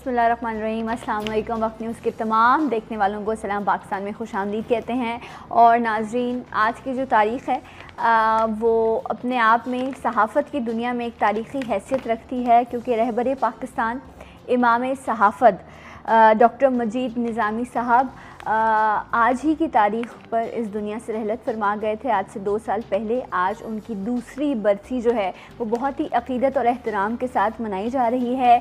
बिस्मिल्लाहिर्रहमानिर्रहीम। अस्सलाम वालेकुम। वक्त न्यूज़ के तमाम देखने वालों को सलाम पाकिस्तान में खुशामदीद कहते हैं। और नाजरीन, आज की जो तारीख़ है वो अपने आप में सहाफ़त की दुनिया में एक तारीख़ी हैसियत रखती है, क्योंकि रहबर पाकिस्तान इमाम सहाफ़त डॉक्टर मजीद निज़ामी साहब आज ही की तारीख़ पर इस दुनिया से रहलत फरमा गए थे, आज से 2 साल पहले। आज उनकी दूसरी बरसी जो है वो बहुत ही अक़ीदत और एहतराम के साथ मनाई जा रही है।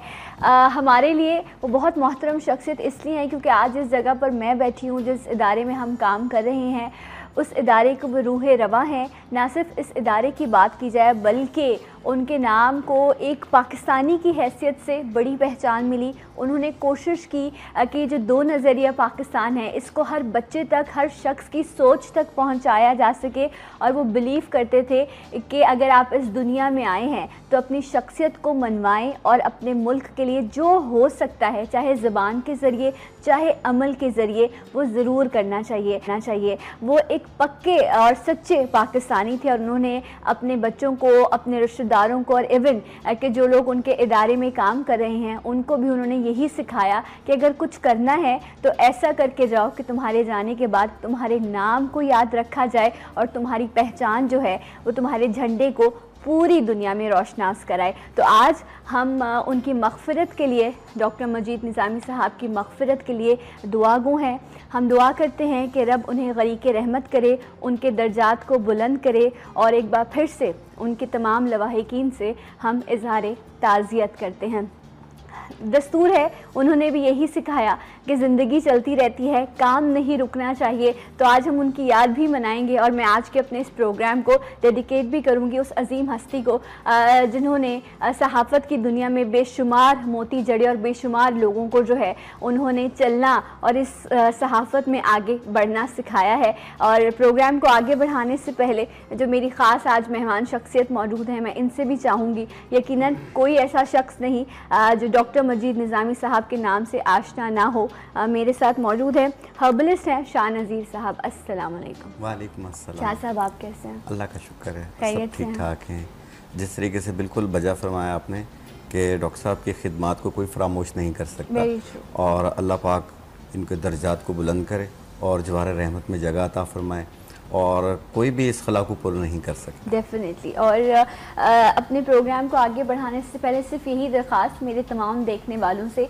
हमारे लिए वो बहुत मोहतरम शख्सियत इसलिए हैं क्योंकि आज जिस जगह पर मैं बैठी हूँ, जिस इदारे में हम काम कर रहे हैं, उस इदारे को वो रूह रवा हैं। ना सिर्फ इस इदारे की बात की जाए बल्कि उनके नाम को एक पाकिस्तानी की हैसियत से बड़ी पहचान मिली। उन्होंने कोशिश की कि जो 2 नज़रिया पाकिस्तान है इसको हर बच्चे तक, हर शख्स की सोच तक पहुंचाया जा सके। और वो बिलीव करते थे कि अगर आप इस दुनिया में आए हैं तो अपनी शख्सियत को मनवाएं और अपने मुल्क के लिए जो हो सकता है, चाहे ज़बान के ज़रिए चाहे अमल के ज़रिए, वो ज़रूर करना चाहिए। वो एक पक्के और सच्चे पाकिस्तानी थे और उन्होंने अपने बच्चों को, अपने रिश्तेदारों को और इवन कि जो लोग उनके इदारे में काम कर रहे हैं उनको भी उन्होंने यही सिखाया कि अगर कुछ करना है तो ऐसा करके जाओ कि तुम्हारे जाने के बाद तुम्हारे नाम को याद रखा जाए और तुम्हारी पहचान जो है वो तुम्हारे झंडे को पूरी दुनिया में रोशनास कराए। तो आज हम उनकी मग़फ़िरत के लिए, डॉक्टर मजीद निज़ामी साहब की मग़फ़िरत के लिए दुआगो हैं। हम दुआ करते हैं कि रब उन्हें गरीक़े रहमत करे, उनके दर्जात को बुलंद करे और एक बार फिर से उनके तमाम लवाहिकीन से हम इज़हार ताज़ियत करते हैं। दस्तूर है, उन्होंने भी यही सिखाया कि ज़िंदगी चलती रहती है, काम नहीं रुकना चाहिए। तो आज हम उनकी याद भी मनाएंगे और मैं आज के अपने इस प्रोग्राम को डेडिकेट भी करूंगी उस अजीम हस्ती को जिन्होंने सहाफ़त की दुनिया में बेशुमार मोती जड़े और बेशुमार लोगों को जो है उन्होंने चलना और इस सहाफ़त में आगे बढ़ना सिखाया है। और प्रोग्राम को आगे बढ़ाने से पहले जो मेरी ख़ास आज मेहमान शख्सियत मौजूद हैं, मैं इनसे भी चाहूँगी, यकीनन कोई ऐसा शख्स नहीं जो डॉक्टर मजीद निज़ामी साहब के नाम से आशना ना हो। मेरे साथ मौजूद है हर्बलिस्ट हैं शाह नज़ीर साहब। अस्सलाम वालेकुम। वालेकुम अस्सलाम। शाह साहब, आप कैसे हैं? अल्लाह का शुक्र है, सब ठीक ठाक हैं। जिस तरीके से बिल्कुल बजा फरमाया आपने कि डॉक्टर साहब की खिदमात को कोई फरामोश नहीं कर सकता, और अल्लाह पाक इनके दर्जात को बुलंद करे और जवाहर रहमत में जगह अता फरमाए, और कोई भी इस खला को पूरा नहीं कर सकता। डेफिनेटली। और अपने प्रोग्राम को आगे बढ़ाने से पहले सिर्फ यही दरख्वास्त मेरे तमाम देखने वालों से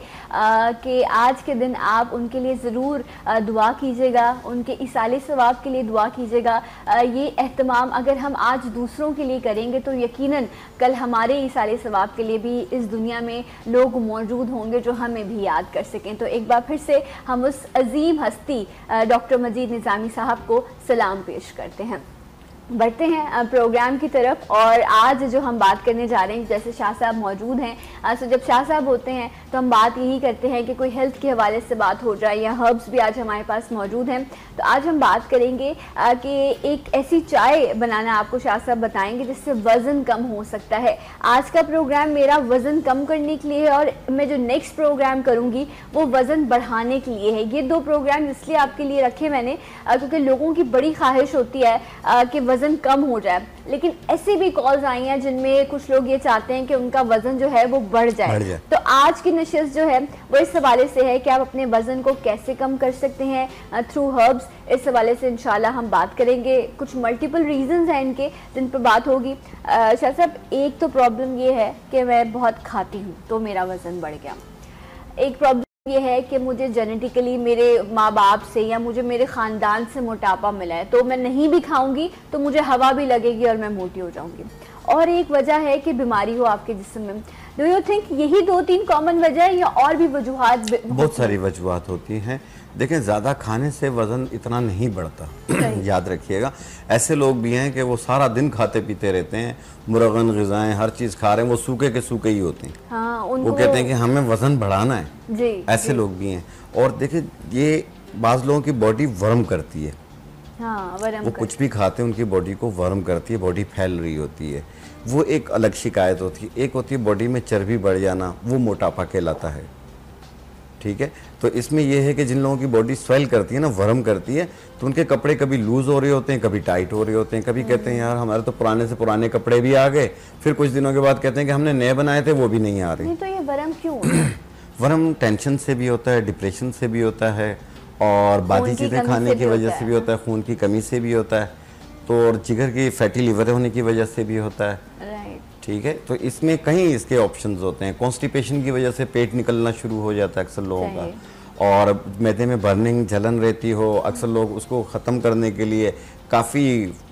कि आज के दिन आप उनके लिए ज़रूर दुआ कीजिएगा, उनके इसाले सवाब के लिए दुआ कीजिएगा। ये एहतमाम अगर हम आज दूसरों के लिए करेंगे तो यकीनन कल हमारे इसाले सवाब के लिए भी इस दुनिया में लोग मौजूद होंगे जो हमें भी याद कर सकें। तो एक बार फिर से हम उस अजीम हस्ती डॉक्टर मजीद निज़ामी साहब को सलाम पेश करते हैं। बढ़ते हैं प्रोग्राम की तरफ। और आज जो हम बात करने जा रहे हैं, जैसे शाह साहब मौजूद हैं, तो जब शाह साहब होते हैं तो हम बात यही करते हैं कि कोई हेल्थ के हवाले से बात हो जाए, या हर्ब्स भी आज हमारे पास मौजूद हैं। तो आज हम बात करेंगे कि एक ऐसी चाय बनाना आपको शाह साहब बताएंगे जिससे वज़न कम हो सकता है। आज का प्रोग्राम मेरा वज़न कम करने के लिए है और मैं जो नेक्स्ट प्रोग्राम करूँगी वो वज़न बढ़ाने के लिए है। ये 2 प्रोग्राम इसलिए आपके लिए रखे मैंने क्योंकि लोगों की बड़ी ख्वाहिश होती है कि वज़न कम हो जाए, लेकिन ऐसी भी कॉल्स आई हैं जिनमें कुछ लोग ये चाहते हैं कि उनका वज़न जो है वो बढ़ जाए। तो आज की नशिस्त जो है वो इस हवाले से है कि आप अपने वज़न को कैसे कम कर सकते हैं थ्रू हर्ब्स। इस हवाले से इंशाल्लाह हम बात करेंगे। कुछ मल्टीपल रीजंस हैं इनके जिन पर बात होगी। शाह साहब, एक तो प्रॉब्लम ये है कि मैं बहुत खाती हूँ तो मेरा वज़न बढ़ गया। एक प्रॉब्लम ये है कि मुझे जेनेटिकली मेरे माँ बाप से या मुझे मेरे ख़ानदान से मोटापा मिला है, तो मैं नहीं भी खाऊंगी तो मुझे हवा भी लगेगी और मैं मोटी हो जाऊंगी। और एक वजह है कि बीमारी हो आपके जिस्म में। डू यू थिंक यही 2-3 कॉमन वजह है या और भी वजूहात? बहुत सारी वजूहात होती हैं। देखें, ज़्यादा खाने से वज़न इतना नहीं बढ़ता याद रखिएगा। ऐसे लोग भी हैं कि वो सारा दिन खाते पीते रहते हैं, मुरगन ग़िज़ाएं हर चीज़ खा रहे हैं, वो सूखे के सूखे ही होते हैं। हाँ, वो कहते हैं कि हमें वज़न बढ़ाना है जी, ऐसे लोग भी हैं। और देखिए, ये बाज़ लोगों की बॉडी वर्म करती है। हाँ, वो कुछ भी खाते हैं उनकी बॉडी को वर्म करती है, बॉडी फैल रही होती है, वो एक अलग शिकायत होती है। एक होती है बॉडी में चर्बी बढ़ जाना, वो मोटापा कहलाता है। ठीक है, तो इसमें यह है कि जिन लोगों की बॉडी स्वेल करती है ना, वर्म करती है, तो उनके कपड़े कभी लूज हो रहे होते हैं, कभी टाइट हो रहे होते हैं। कभी कहते हैं यार हमारे तो पुराने से पुराने कपड़े भी आ गए, फिर कुछ दिनों के बाद कहते हैं कि हमने नए बनाए थे वो भी नहीं आ रहे। नहीं, तो ये वर्म क्यों? वरम टेंशन से भी होता है, डिप्रेशन से भी होता है, और बादी चीज़ें खाने की वजह से भी होता है, खून की कमी से भी होता है, तो और जिगर की फैटी लिवर होने की वजह से भी होता है। ठीक है, तो इसमें कई इसके ऑप्शंस होते हैं। कॉन्स्टिपेशन की वजह से पेट निकलना शुरू हो जाता है अक्सर लोगों का, और मैदे में बर्निंग जलन रहती हो, अक्सर लोग उसको ख़त्म करने के लिए काफ़ी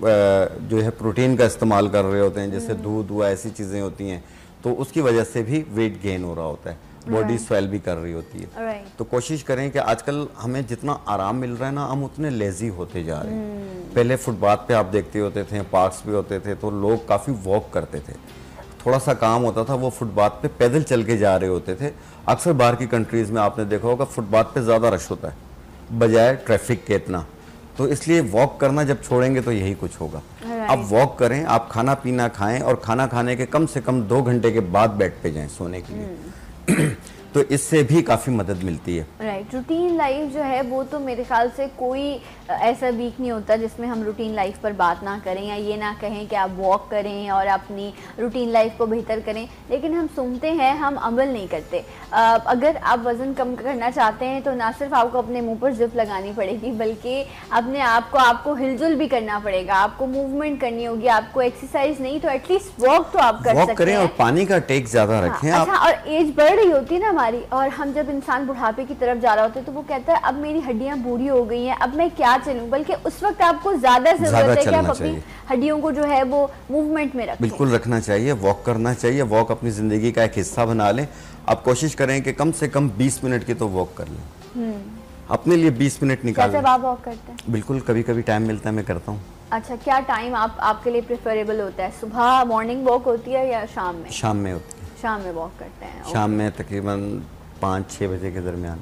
जो है प्रोटीन का इस्तेमाल कर रहे होते हैं, जैसे दूध हुआ, ऐसी चीज़ें होती हैं, तो उसकी वजह से भी वेट गेन हो रहा होता है, बॉडी स्वेल भी कर रही होती है। तो कोशिश करें कि आजकल हमें जितना आराम मिल रहा है ना, हम उतने लेजी होते जा रहे हैं। पहले फुटपाथ पे आप देखते होते थे, पार्क्स भी होते थे, तो लोग काफ़ी वॉक करते थे, थोड़ा सा काम होता था वो फुटपाथ पे पैदल चल के जा रहे होते थे। अक्सर बाहर की कंट्रीज़ में आपने देखा होगा फुटपाथ पे ज़्यादा रश होता है बजाय ट्रैफिक के इतना, तो इसलिए वॉक करना जब छोड़ेंगे तो यही कुछ होगा। अब वॉक करें, आप खाना पीना खाएं, और खाना खाने के कम से कम 2 घंटे के बाद बेड पे जाएं सोने के लिए तो इससे भी काफ़ी मदद मिलती है। राइट, रूटीन लाइफ जो है वो तो मेरे ख्याल से कोई ऐसा वीक नहीं होता जिसमें हम रूटीन लाइफ पर बात ना करें या ये ना कहें कि आप वॉक करें और अपनी रूटीन लाइफ को बेहतर करें, लेकिन हम सुनते हैं, हम अमल नहीं करते। अगर आप वज़न कम करना चाहते हैं तो ना सिर्फ आपको अपने मुंह पर जिप लगानी पड़ेगी, बल्कि अपने आप को आपको हिलजुल भी करना पड़ेगा, आपको मूवमेंट करनी होगी, आपको एक्सरसाइज नहीं तो एटलीस्ट वॉक तो आप कर सकते हैं। और पानी का टेक ज़्यादा रखें। अच्छा, और एज बढ़ रही होती है ना हमारी, और हम जब इंसान बुढ़ापे की तरफ जा रहा होता है तो वो कहता है अब मेरी हड्डियां बूढ़ी हो गई हैं, अब मैं क्या चलूं, बल्कि उस वक्त आपको ज्यादा जरूरत है कि आप अपनी हड्डियों को जो है वो मूवमेंट में रखें। बिल्कुल रखना चाहिए, वॉक करना चाहिए, वॉक अपनी जिंदगी का एक हिस्सा बना लें। आप कोशिश करें कि कम से कम 20 मिनट की तो वॉक कर लें, अपने लिए 20 मिनट निकालें। जब आप वॉक करते हैं? बिल्कुल, कभी कभी टाइम मिलता है मैं करता हूँ। अच्छा, क्या टाइम आपके लिए प्रेफरेबल होता है? सुबह मॉर्निंग वॉक होती है या शाम में? शाम में होती है। शाम में वॉक करते हैं? शाम में तकरीबन 5-6 बजे के दरमियान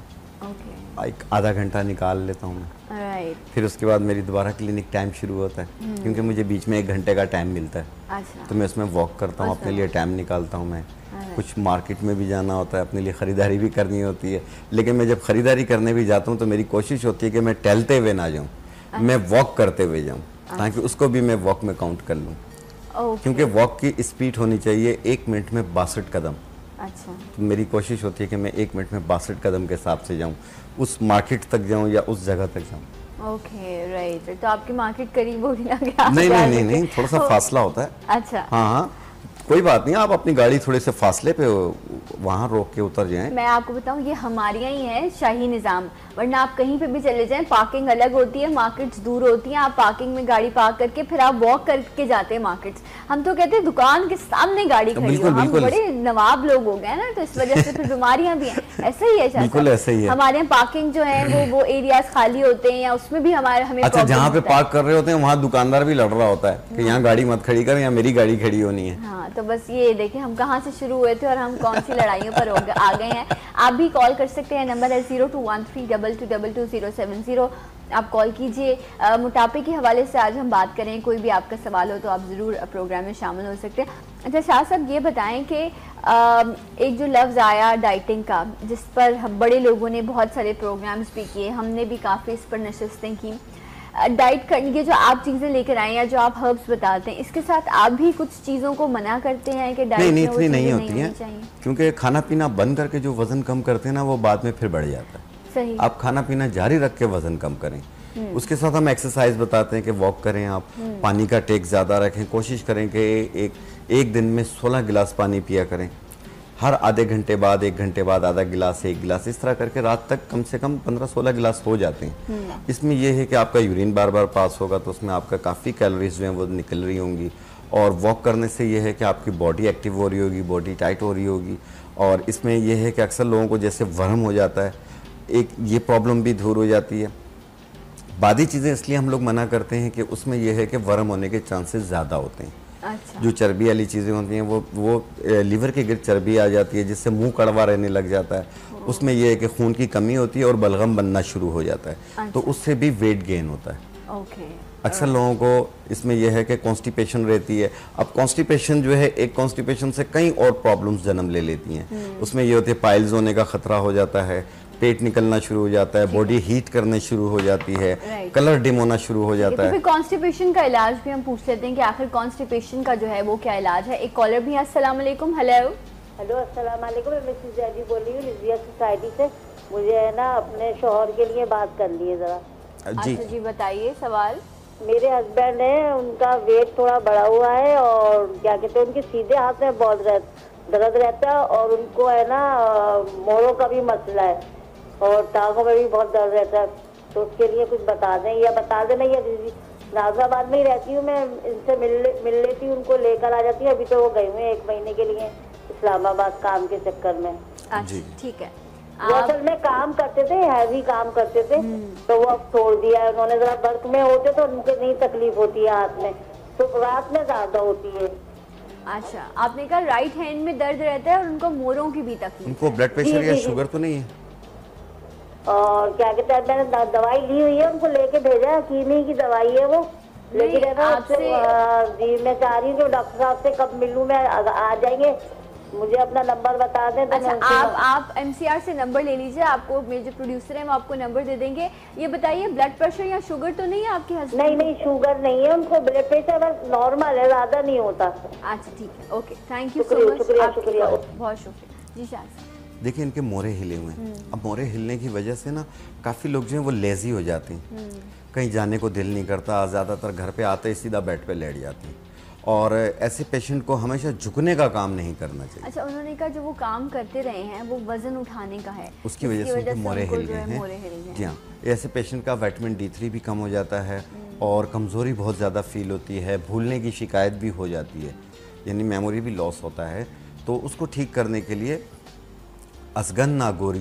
एक आधा घंटा निकाल लेता हूँ मैं। राइट। फिर उसके बाद मेरी दोबारा क्लिनिक टाइम शुरू होता है, क्योंकि मुझे बीच में 1 घंटे का टाइम मिलता है। अच्छा। तो मैं उसमें वॉक करता हूँ, अपने लिए टाइम निकालता हूँ मैं। कुछ मार्केट में भी जाना होता है, अपने लिए ख़रीदारी भी करनी होती है, लेकिन मैं जब ख़रीदारी करने भी जाता हूँ तो मेरी कोशिश होती है कि मैं टहलते हुए ना जाऊँ, मैं वॉक करते हुए जाऊँ, ताकि उसको भी मैं वॉक में काउंट कर लूँ। क्योंकि वॉक की स्पीड होनी चाहिए 1 मिनट में 62 कदम। अच्छा। तो मेरी कोशिश होती है कि मैं 1 मिनट में 62 कदम के हिसाब से जाऊँ, उस मार्केट तक जाऊँ या उस जगह तक जाऊँ। Okay, right. तो आपकी मार्केट करीब होगी ना? नहीं, थोड़ा सा फासला होता है। अच्छा। हाँ, कोई बात नहीं, आप अपनी गाड़ी थोड़े से फासले पे वहाँ रोक के उतर जाएं। मैं आपको बताऊं, ये हमारे यहाँ ही है शाही निज़ाम, वरना आप कहीं पे भी चले जाएं पार्किंग अलग होती है, मार्केट्स दूर होती हैं, आप पार्किंग में गाड़ी पार्क करके फिर आप वॉक करके जाते हैं मार्केट्स। हम तो कहते हैं दुकान के सामने गाड़ी खड़ी हो, हम बड़े नवाब लोग हो गए ना, तो इस वजह से फिर बीमारियां भी हैं। ऐसा ही है, बिल्कुल ऐसा ही है। हमारे यहाँ पार्किंग जो है वो एरियाज खाली होते हैं, या उसमें भी हमें अच्छा, जहाँ पे पार्क कर रहे होते हैं वहाँ दुकानदार भी लड़ रहा होता है कि यहाँ गाड़ी मत खड़ी कर, यहाँ मेरी गाड़ी खड़ी होनी है। हाँ, तो बस ये देखिए हम कहाँ से शुरू हुए थे और हम कौन सी लड़ाइयों पर आ गए हैं। आप भी कॉल कर सकते हैं, नंबर है 0213222270। आप कॉल कीजिए। मोटापे के हवाले से आज हम बात करें, कोई भी आपका सवाल हो तो आप ज़रूर प्रोग्राम में शामिल हो सकते हैं। अच्छा शाह साहब, ये बताएं कि एक जो लफ्ज़ आया डाइटिंग का, जिस पर बड़े लोगों ने बहुत सारे प्रोग्राम्स भी किए, हमने भी काफ़ी इस पर नशिस्तें की। डाइट करने के जो आप चीज़ें लेकर आए या जो आप हर्ब्स बताते हैं, इसके साथ आप भी कुछ चीज़ों को मना करते हैं कि डाइट नहीं, इतनी नहीं होती हैं, क्योंकि खाना पीना बंद करके जो वज़न कम करते हैं ना, वो बाद में फिर बढ़ जाता है। सही। आप खाना पीना जारी रख के वज़न कम करें, उसके साथ हम एक्सरसाइज बताते हैं कि वॉक करें, आप पानी का टेक ज़्यादा रखें, कोशिश करें कि एक दिन में 16 गिलास पानी पिया करें, हर आधे घंटे बाद 1 घंटे बाद आधा गिलास 1 गिलास, इस तरह करके रात तक कम से कम 15-16 गिलास हो जाते हैं। इसमें यह है कि आपका यूरिन बार बार पास होगा, तो उसमें आपका काफ़ी कैलोरीज जो हैं वो निकल रही होंगी, और वॉक करने से यह है कि आपकी बॉडी एक्टिव हो रही होगी, बॉडी टाइट हो रही होगी, और इसमें यह है कि अक्सर लोगों को जैसे वर्म हो जाता है, एक ये प्रॉब्लम भी दूर हो जाती है। बादी चीज़ें इसलिए हम लोग मना करते हैं कि उसमें यह है कि वर्म होने के चांसेस ज़्यादा होते हैं। अच्छा। जो चर्बी वाली चीज़ें होती हैं वो लीवर के गिर्द चर्बी आ जाती है, जिससे मुंह कड़वा रहने लग जाता है। उसमें यह है कि खून की कमी होती है और बलगम बनना शुरू हो जाता है। अच्छा। तो उससे भी वेट गेन होता है। ओके। अक्सर लोगों को इसमें यह है कि कॉन्स्टिपेशन रहती है। अब कॉन्स्टिपेशन जो है, एक कॉन्स्टिपेशन से कई और प्रॉब्लम्स जन्म ले लेती हैं। उसमें यह होती है पाइल्स होने का खतरा हो जाता है, पेट निकलना शुरू हो जाता है, बॉडी हीट करने शुरू हो जाती है, कलर डिम होना शुरू हो जाता है। फिर कॉन्स्टिपेशन का इलाज भी हम पूछ लेते हैं कि आखिर कॉन्स्टिपेशन का जो है वो क्या इलाज है। एक कॉलर भी है। अस्सलाम वालेकुम। हेलो। हेलो, अस्सलाम वालेकुम। मैं मिसेस जैदी बोल रही हूँ रिजविया सोसाइटी से। मुझे है ना अपने शोहर के लिए बात करनी है ज़रा। जी अच्छा जी, बताइए सवाल। मेरे हस्बैंड है, उनका वेट थोड़ा बढ़ा हुआ है और क्या कहते हैं, उनके सीधे हाथ में बहुत दर्द रहता है और उनको है ना मोड़ों का भी मसला है और टांगों में भी बहुत दर्द रहता है। तो उसके लिए कुछ बता दें, या बता देना। या नाजराबाद में ही रहती हूँ मैं, इनसे मिल लेती हूँ, उनको लेकर आ जाती हूँ। अभी तो वो गए हुए हैं 1 महीने के लिए इस्लामाबाद काम के चक्कर में। जी ठीक है। वो असल में काम करते थे, हैवी काम करते थे, तो वो अब छोड़ दिया है उन्होंने। जरा वर्क में होते तो उनको नहीं तकलीफ होती है हाथ में, तो रात में ज्यादा होती है। अच्छा, आपने कहा राइट हैंड में दर्द रहता है और उनको मोरों की भी तकलीफ उनको है। ब्लड प्रेशर जी, या जी, शुगर तो नहीं है? और क्या कहते हैं, मैंने दवाई ली हुई है, उनको लेके भेजा है, कीमी की दवाई है वो। लेकिन है ना उससे जी मैं चाह रही हूँ कि डॉक्टर साहब से कब मिलूँ मैं, आ जाएंगे? मुझे अपना नंबर बता दें तो अच्छा, मैं आप एमसीआर से नंबर ले लीजिए, आपको मेरे जो प्रोड्यूसर हैं वो आपको नंबर दे देंगे। ये बताइए, ब्लड प्रेशर या शुगर तो नहीं है आपके हस्बैंड? नहीं नहीं, शुगर नहीं है उनको, ब्लड प्रेशर बस नॉर्मल है, ज्यादा नहीं होता। अच्छा ठीक है, ओके, थैंक यू सो शुक्रिया, मच। शुक्रिया, आपकी शुक्रिया। कॉल, बहुत शुक्रिया जी। शाह देखिए इनके मोरे हिले हुए हैं। अब मोरे हिलने की वजह से ना काफ़ी लोग जो हैं वो लेज़ी हो जाते हैं, कहीं जाने को दिल नहीं करता, ज़्यादातर घर पे आते ही सीधा बेड पे लेट जाते हैं। और ऐसे पेशेंट को हमेशा झुकने का काम नहीं करना चाहिए। अच्छा, उन्होंने कहा जो वो काम करते रहे हैं वो वजन उठाने का है, उसकी वजह से उनके मोरे हिल गए मोरे हिल हैं। गए जी हाँ, ऐसे पेशेंट का विटामिन D3 भी कम हो जाता है और कमज़ोरी बहुत ज़्यादा फील होती है, भूलने की शिकायत भी हो जाती है, यानी मेमोरी भी लॉस होता है। तो उसको ठीक करने के लिए असगन नागोरी,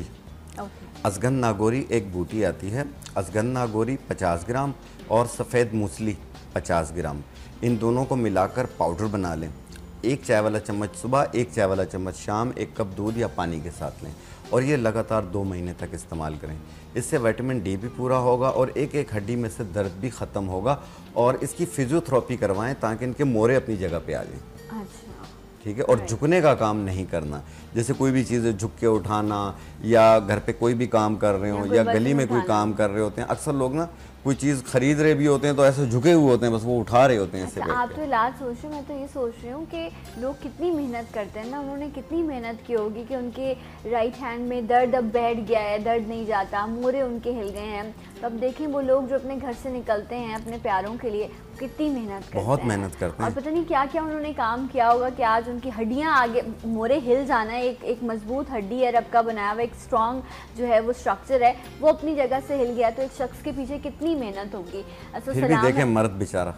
असगन नागोरी एक बूटी आती है। असगन नागोरी 50 ग्राम और सफ़ेद मूसली 50 ग्राम, इन दोनों को मिलाकर पाउडर बना लें। 1 चाय वाला चम्मच सुबह, 1 चाय वाला चम्मच शाम, 1 कप दूध या पानी के साथ लें और ये लगातार 2 महीने तक इस्तेमाल करें। इससे विटामिन D भी पूरा होगा और एक एक हड्डी में से दर्द भी ख़त्म होगा। और इसकी फिजियोथेरेपी करवाएं ताकि इनके मोरे अपनी जगह पे आ जाएं। अच्छा ठीक है। और झुकने का काम नहीं करना, जैसे कोई भी चीज़ झुक के उठाना या घर पे कोई भी काम कर रहे हो या गली में कोई काम कर रहे होते हैं, अक्सर लोग ना कोई चीज़ खरीद रहे भी होते हैं तो ऐसे झुके हुए होते हैं, बस वो उठा रहे होते हैं ऐसे। आप तो इलाज सोच रहे हो, मैं तो ये सोच रही हूँ कि लोग कितनी मेहनत करते हैं ना, उन्होंने कितनी मेहनत की होगी कि उनके राइट हैंड में दर्द अब बैठ गया है, दर्द नहीं जाता, मोरे उनके हिल गए हैं। तो अब देखें वो लोग जो अपने घर से निकलते हैं अपने प्यारों के लिए, कितनी मेहनत करते हैं, बहुत मेहनत करते हैं और पता नहीं क्या क्या उन्होंने काम किया होगा कि आज उनकी हड्डियाँ आगे, मोरे हिल जाना है। एक मजबूत हड्डी है रब का बनाया हुआ, एक स्ट्रॉन्ग जो है वो स्ट्रक्चर है, वो अपनी जगह से हिल गया। तो एक शख्स के पीछे कितनी मेहनत होगी। फिर भी देखें मर्द बेचारा।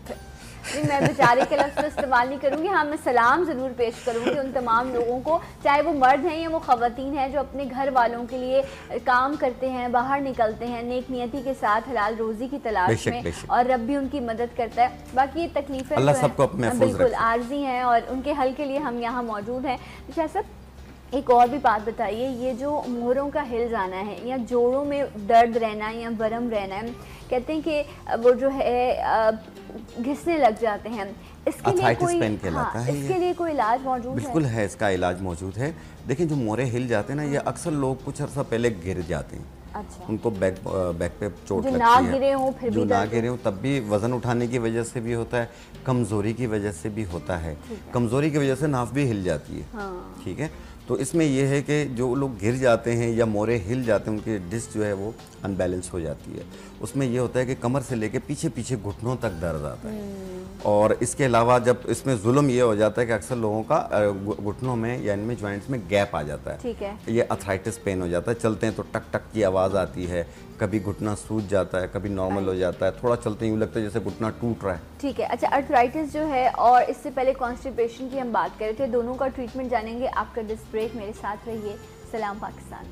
नहीं, मैं बेचारे के लफ्ज़ इस्तेमाल नहीं करूँगी। हाँ, मैं सलाम ज़रूर पेश करूँगी उन तमाम लोगों को, चाहे वो मर्द हैं या वो ख़वातीन हैं, जो अपने घर वालों के लिए काम करते हैं, बाहर निकलते हैं नेक नियति के साथ हलाल रोज़ी की तलाश में, और रब भी उनकी मदद करता है। बाकी ये तकलीफ़ें अल्लाह सबको अपने बिल्कुल आर्जी हैं और उनके हल के लिए हम यहाँ मौजूद हैं। तो सब एक और भी बात बताइए, ये जो मोहरों का हिल जाना है या जोड़ों में दर्द रहना या बरम रहना है, कहते हैं कि वो जो है घिसने लग जाते हैं, इसके लिए कोई इसके लिए कोई इलाज मौजूद है? बिल्कुल है, इसका इलाज मौजूद है। देखिए जो मोरे हिल जाते हैं ना, ये अक्सर लोग कुछ अर्सा पहले गिर जाते हैं। अच्छा। उनको बैक पे चोट लगती है, ना गिरे हों फिर जो ना गिरे हों तब भी वज़न उठाने की वजह से भी होता है, कमज़ोरी की वजह से भी होता है। कमज़ोरी की वजह से नाफ भी हिल जाती है। ठीक है। तो इसमें यह है कि जो लोग गिर जाते हैं या मोरे हिल जाते हैं, उनकी डिस्क जो है वो अनबैलेंस हो जाती है। उसमें यह होता है कि कमर से लेके पीछे पीछे घुटनों तक दर्द आता है। और इसके अलावा जब इसमें जुल्म ये हो जाता है कि अक्सर लोगों का घुटनों में या इनमें जॉइंट्स में गैप आ जाता है। ठीक है। ये अर्थराइटिस पेन हो जाता है, चलते हैं तो टक टक की आवाज़ आती है, कभी घुटना सूज जाता है, कभी नॉर्मल हो जाता है, थोड़ा चलते यूँ लगता है जैसे घुटना टूट रहा है। ठीक है। अच्छा, अर्थराइटिस जो है और इससे पहले कॉन्स्टिपेशन की हम बात कर रहे थे, दोनों का ट्रीटमेंट जानेंगे आफ्टर दिस ब्रेक। मेरे साथ रहिए सलाम Pakistan.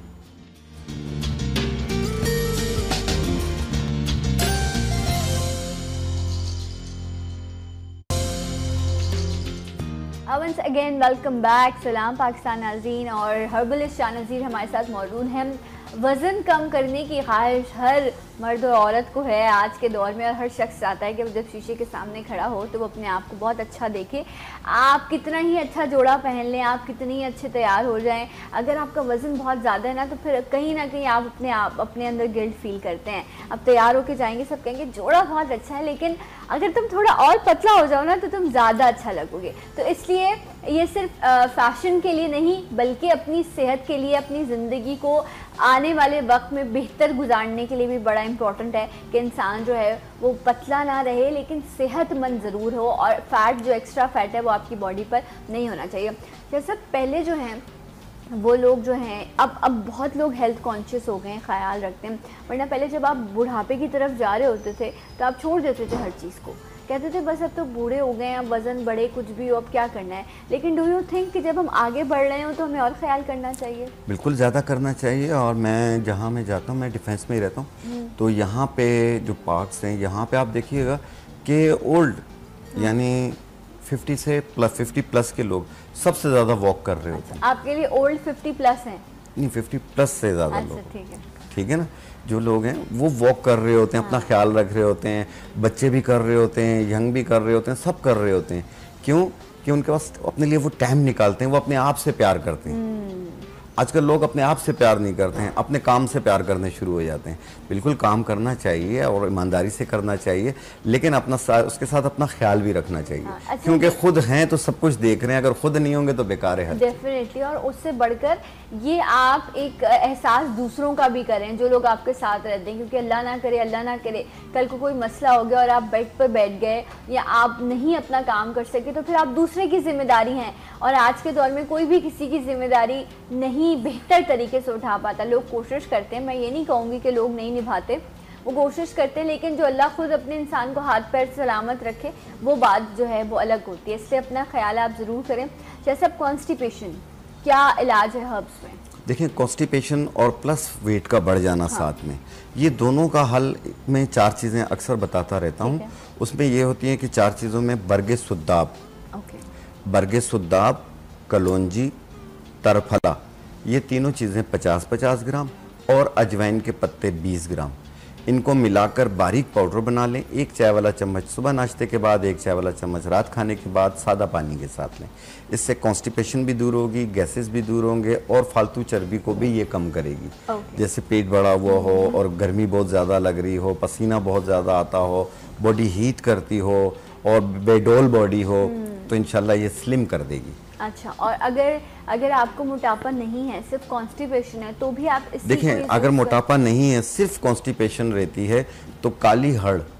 Once again welcome back, सलाम पाकिस्तान नाज़रीन। और हर्बलिस्ट शाह नज़ीर हमारे साथ मौजूद हैं। वज़न कम करने की ख्वाहिश हर मर्द और औरत को है आज के दौर में, और हर शख्स चाहता है कि वो जब शीशे के सामने खड़ा हो तो वो अपने आप को बहुत अच्छा देखे। आप कितना ही अच्छा जोड़ा पहन लें, आप कितने ही अच्छे तैयार हो जाएं, अगर आपका वज़न बहुत ज़्यादा है ना, तो फिर कहीं ना कहीं आप अपने अंदर गिल्ट फील करते हैं। अब तैयार होकर जाएंगे, सब कहेंगे जोड़ा बहुत अच्छा है, लेकिन अगर तुम थोड़ा और पतला हो जाओ ना तो तुम ज़्यादा अच्छा लगोगे। तो इसलिए ये सिर्फ फैशन के लिए नहीं बल्कि अपनी सेहत के लिए, अपनी ज़िंदगी को आने वाले वक्त में बेहतर गुजारने के लिए भी बड़ा इम्पोर्टेंट है कि इंसान जो है वो पतला ना रहे लेकिन सेहतमंद ज़रूर हो, और फ़ैट जो एक्स्ट्रा फ़ैट है वो आपकी बॉडी पर नहीं होना चाहिए। जैसे पहले जो है वो लोग जो हैं अब बहुत लोग हेल्थ कॉन्शियस हो गए हैं, ख्याल रखते हैं, वरना पहले जब आप बुढ़ापे की तरफ जा रहे होते थे तो आप छोड़ देते थे हर चीज़ को, कहते थे बस अब तो बूढ़े हो गए हैं, अब वज़न बढ़े कुछ भी हो अब क्या करना है। लेकिन डू यू थिंक कि जब हम आगे बढ़ रहे हो तो हमें और ख्याल करना चाहिए? बिल्कुल ज़्यादा करना चाहिए। और मैं जहाँ मैं जाता हूँ, मैं डिफेंस में ही रहता हूँ, तो यहाँ पे जो पार्क्स हैं यहाँ पे आप देखिएगा कि ओल्ड यानी 50 प्लस के लोग सबसे ज़्यादा वॉक कर रहे होते हैं। आपके लिए ओल्ड 50 प्लस हैं? नहीं, 50 प्लस से ज़्यादा लोग। ठीक है ना, जो लोग हैं वो वॉक कर रहे होते हैं, अपना ख्याल रख रहे होते हैं, बच्चे भी कर रहे होते हैं, यंग भी कर रहे होते हैं, सब कर रहे होते हैं। क्यों? कि उनके पास अपने लिए वो टाइम निकालते हैं, वो अपने आप से प्यार करते हैं। आजकल लोग अपने आप से प्यार नहीं करते हैं, अपने काम से प्यार करने शुरू हो जाते हैं। बिल्कुल काम करना चाहिए और ईमानदारी से करना चाहिए, लेकिन अपना उसके साथ अपना ख्याल भी रखना चाहिए। अच्छा, क्योंकि खुद हैं तो सब कुछ देख रहे हैं, अगर खुद नहीं होंगे तो बेकार है। डेफिनेटली। और उससे बढ़कर ये आप एक एहसास दूसरों का भी करें जो लोग आपके साथ रहते हैं, क्योंकि अल्लाह ना करे कल को कोई मसला हो गया और आप बेड पर बैठ गए या आप नहीं अपना काम कर सके तो फिर आप दूसरे की जिम्मेदारी हैं। और आज के दौर में कोई भी किसी की जिम्मेदारी नहीं बेहतर तरीके से उठा पाता। लोग कोशिश करते हैं, मैं ये नहीं कहूँगी कि लोग नहीं निभाते, वो कोशिश करते हैं, लेकिन जो अल्लाह खुद अपने इंसान को हाथ पैर सलामत रखे वो बात जो है वो अलग होती है। इसलिए अपना ख्याल आप ज़रूर करें। जैसे अब कॉन्स्टिपेशन, क्या इलाज है हर्ब्स में? देखिए, कॉन्स्टिपेशन और प्लस वेट का बढ़ जाना साथ में, ये दोनों का हल मैं 4 चीज़ें अक्सर बताता रहता हूँ। उसमें ये होती हैं कि 4 चीज़ों में बरगे सुद्दाब, कलौंजी, तरफला, ये तीनों चीज़ें 50-50 ग्राम, और अजवाइन के पत्ते 20 ग्राम। इनको मिलाकर बारीक पाउडर बना लें। 1 चाय वाला चम्मच सुबह नाश्ते के बाद, 1 चाय वाला चम्मच रात खाने के बाद सादा पानी के साथ लें। इससे कॉन्स्टिपेशन भी दूर होगी, गैसेस भी दूर होंगे और फालतू चर्बी को भी ये कम करेगी। जैसे पेट बड़ा हुआ हो और गर्मी बहुत ज़्यादा लग रही हो, पसीना बहुत ज़्यादा आता हो, बॉडी हीट करती हो और बेडोल बॉडी हो, तो इंशाल्लाह ये स्लिम कर देगी। अच्छा, और अगर आपको मोटापा नहीं है, सिर्फ कॉन्स्टिपेशन है, तो भी आप इससे देखें, अगर मोटापा नहीं है, सिर्फ कॉन्स्टिपेशन रहती है तो काली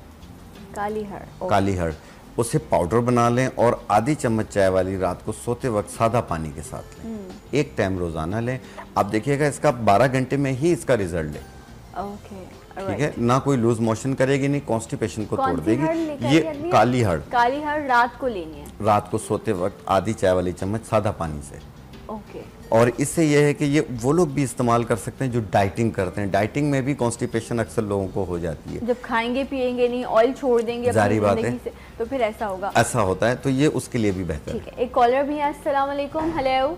हड़ उसे पाउडर बना लें और आधी चम्मच चाय वाली रात को सोते वक्त सादा पानी के साथ लें। 1 टाइम रोजाना लें। आप देखिएगा इसका 12 घंटे में ही इसका रिजल्ट है। ठीक है ना, कोई लूज मोशन करेगी नहीं, कॉन्स्टिपेशन को तोड़ देगी। ये काली हड़ रात को लेनी है, रात को सोते वक्त आधी चाय वाली चम्मच सादा पानी से। और इससे यह है कि ये वो लोग भी इस्तेमाल कर सकते हैं जो डाइटिंग करते हैं। डाइटिंग में भी कॉन्स्टिपेशन अक्सर लोगों को हो जाती है, जब खाएंगे पिएंगे नहीं, ऑयल छोड़ देंगे जारी बात है, तो फिर ऐसा होगा, ऐसा होता है, तो ये उसके लिए भी बेहतर है। ठीक है, एक कॉलर भी है। अस्सलाम वालेकुम। हेलो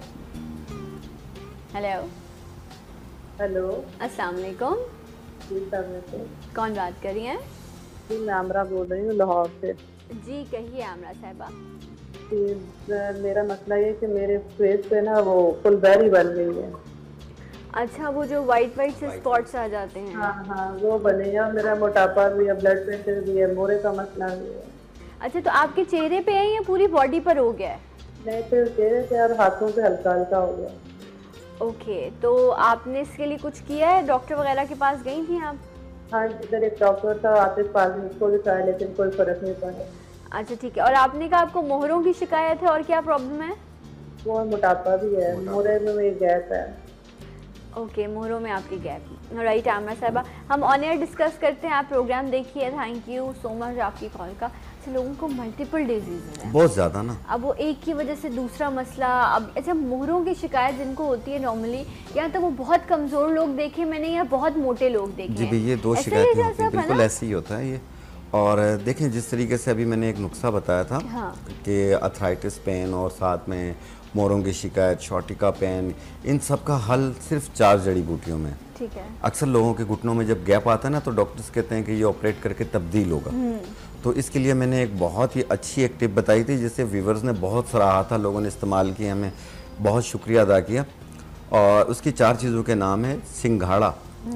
अस्सलाम वालेकुम। कौन बात कर रही हैं? जी, मैं आमरा बोल रही हूँ लाहौर से। जी कहिए आमरा साहिबा। मेरा मसला ये कि मेरे फेस पे ना वो फुलबेरी बन गई है। अच्छा, वो जो वाइट से स्पॉट्स आ जाते हैं? हाँ, वो बने हैं। मेरा मोटापा भी है, ब्लड प्रेशर भी है, मोरे का मसला भी है। अच्छा, तो आपके चेहरे पे है या पूरी बॉडी पर हो गया है? नहीं, तो चेहरे पे और हाथों पे हल्का हल्का हो गया। ओके, तो आपने इसके लिए कुछ किया है? डॉक्टर वगैरह के पास गई थी आप? हाँ, इधर एक डॉक्टर था आतिफ पाजी, उसको भी दिखाया लेकिन कोई फर्क नहीं पड़ा। अच्छा ठीक है, और आपने कहा आपको मोहरों की शिकायत है, और क्या प्रॉब्लम है? वो मोटापा भी है, मोहरे में मेरी गैप है। ओके, मोहरों में आपकी गैप। राइट आमरा साहिबा, हम ऑन एयर डिस्कस करते हैं, आप प्रोग्राम देखिए। थैंक यू सो मच आपकी कॉल का। अच्छा, लोगों को मल्टीपल डिजीज है बहुत ज़्यादा ना, अब वो एक की वजह से दूसरा मसला। अब अच्छा, मोहरों की शिकायत जिनको होती है नॉर्मली, या तो वो बहुत कमज़ोर लोग देखे मैंने, या बहुत मोटे लोग देखे। जी भी, ये 2 शिकायतें होती हैं, बिल्कुल ऐसे ही होता है ये। और देखें, जिस तरीके से अभी मैंने एक नुस्खा बताया था कि अर्थराइटिस पेन और साथ में मोरों की शिकायत, शॉटिका पेन, इन सब का हल सिर्फ 4 जड़ी बूटियों में। ठीक है। अक्सर लोगों के घुटनों में जब गैप आता है ना, तो डॉक्टर्स कहते हैं कि ये ऑपरेट करके तब्दील होगा। तो इसके लिए मैंने एक बहुत ही अच्छी एक टिप बताई थी, जिसे व्यूवर्स ने बहुत सराहा था, लोगों ने इस्तेमाल किया, हमें बहुत शुक्रिया अदा किया। और उसकी 4 चीज़ों के नाम है सिंघाड़ा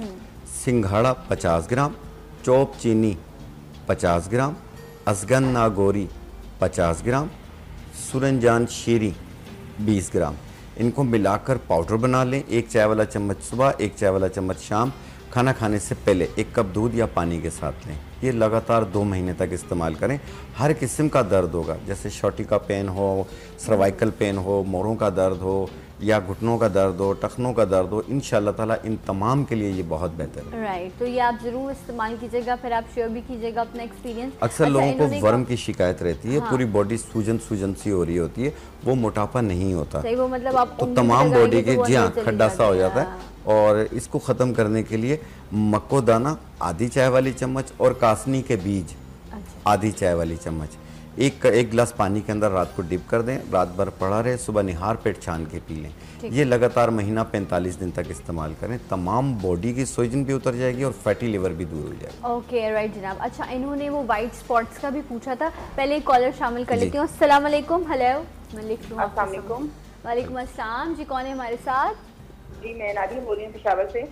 50 ग्राम, चौप चीनी 50 ग्राम, असगन नागोरी 50 ग्राम, सुरनजान शीरी 20 ग्राम। इनको मिलाकर पाउडर बना लें। 1 चाय वाला चम्मच सुबह, 1 चाय वाला चम्मच शाम, खाना खाने से पहले 1 कप दूध या पानी के साथ लें। ये लगातार 2 महीने तक इस्तेमाल करें। हर किस्म का दर्द होगा, जैसे शॉटी का पेन हो, सर्वाइकल पेन हो, मोरों का दर्द हो, या घुटनों का दर्द हो, टखनों का दर्द हो, इंशाल्लाह ताला इन तमाम के लिए ये बहुत बेहतर है। राइट, तो ये आप ज़रूर इस्तेमाल कीजिएगा, फिर आप शेयर भी कीजिएगा अपना एक्सपीरियंस। अक्सर लोगों को वर्म की शिकायत रहती है, पूरी बॉडी सूजन सी हो रही होती है, वो मोटापा नहीं होता। सही, वो मतलब आप तो तमाम बॉडी के जी हाँ खड्डा सा हो जाता है। और इसको ख़त्म करने के लिए मक्को दाना आधी चाय वाली चम्मच और कासनी के बीज आधी चाय वाली चम्मच एक गिलास पानी के अंदर रात को डिप कर दें, रात भर पड़ा रहे, सुबह निहार पेट छान के पी लें। ये लगातार महीना 45 दिन तक इस्तेमाल करें। तमाम बॉडी की सूजन भी उतर जाएगी और फैटी लिवर भी दूर हो जाएगा। ओके राइट जनाब। अच्छा, इन्होंने वो वाइट स्पॉट्स का भी पूछा था, पहले एक कॉलर शामिल कर लेती हूँ। अस्सलाम वालेकुम। हेलो, मैं लिख लूँ। अस्सलाम वालेकुम। वालेकुम अस्सलाम जी, कौन है हमारे साथ? जी मैं नादिया बोल रही हूँ पेशावर से।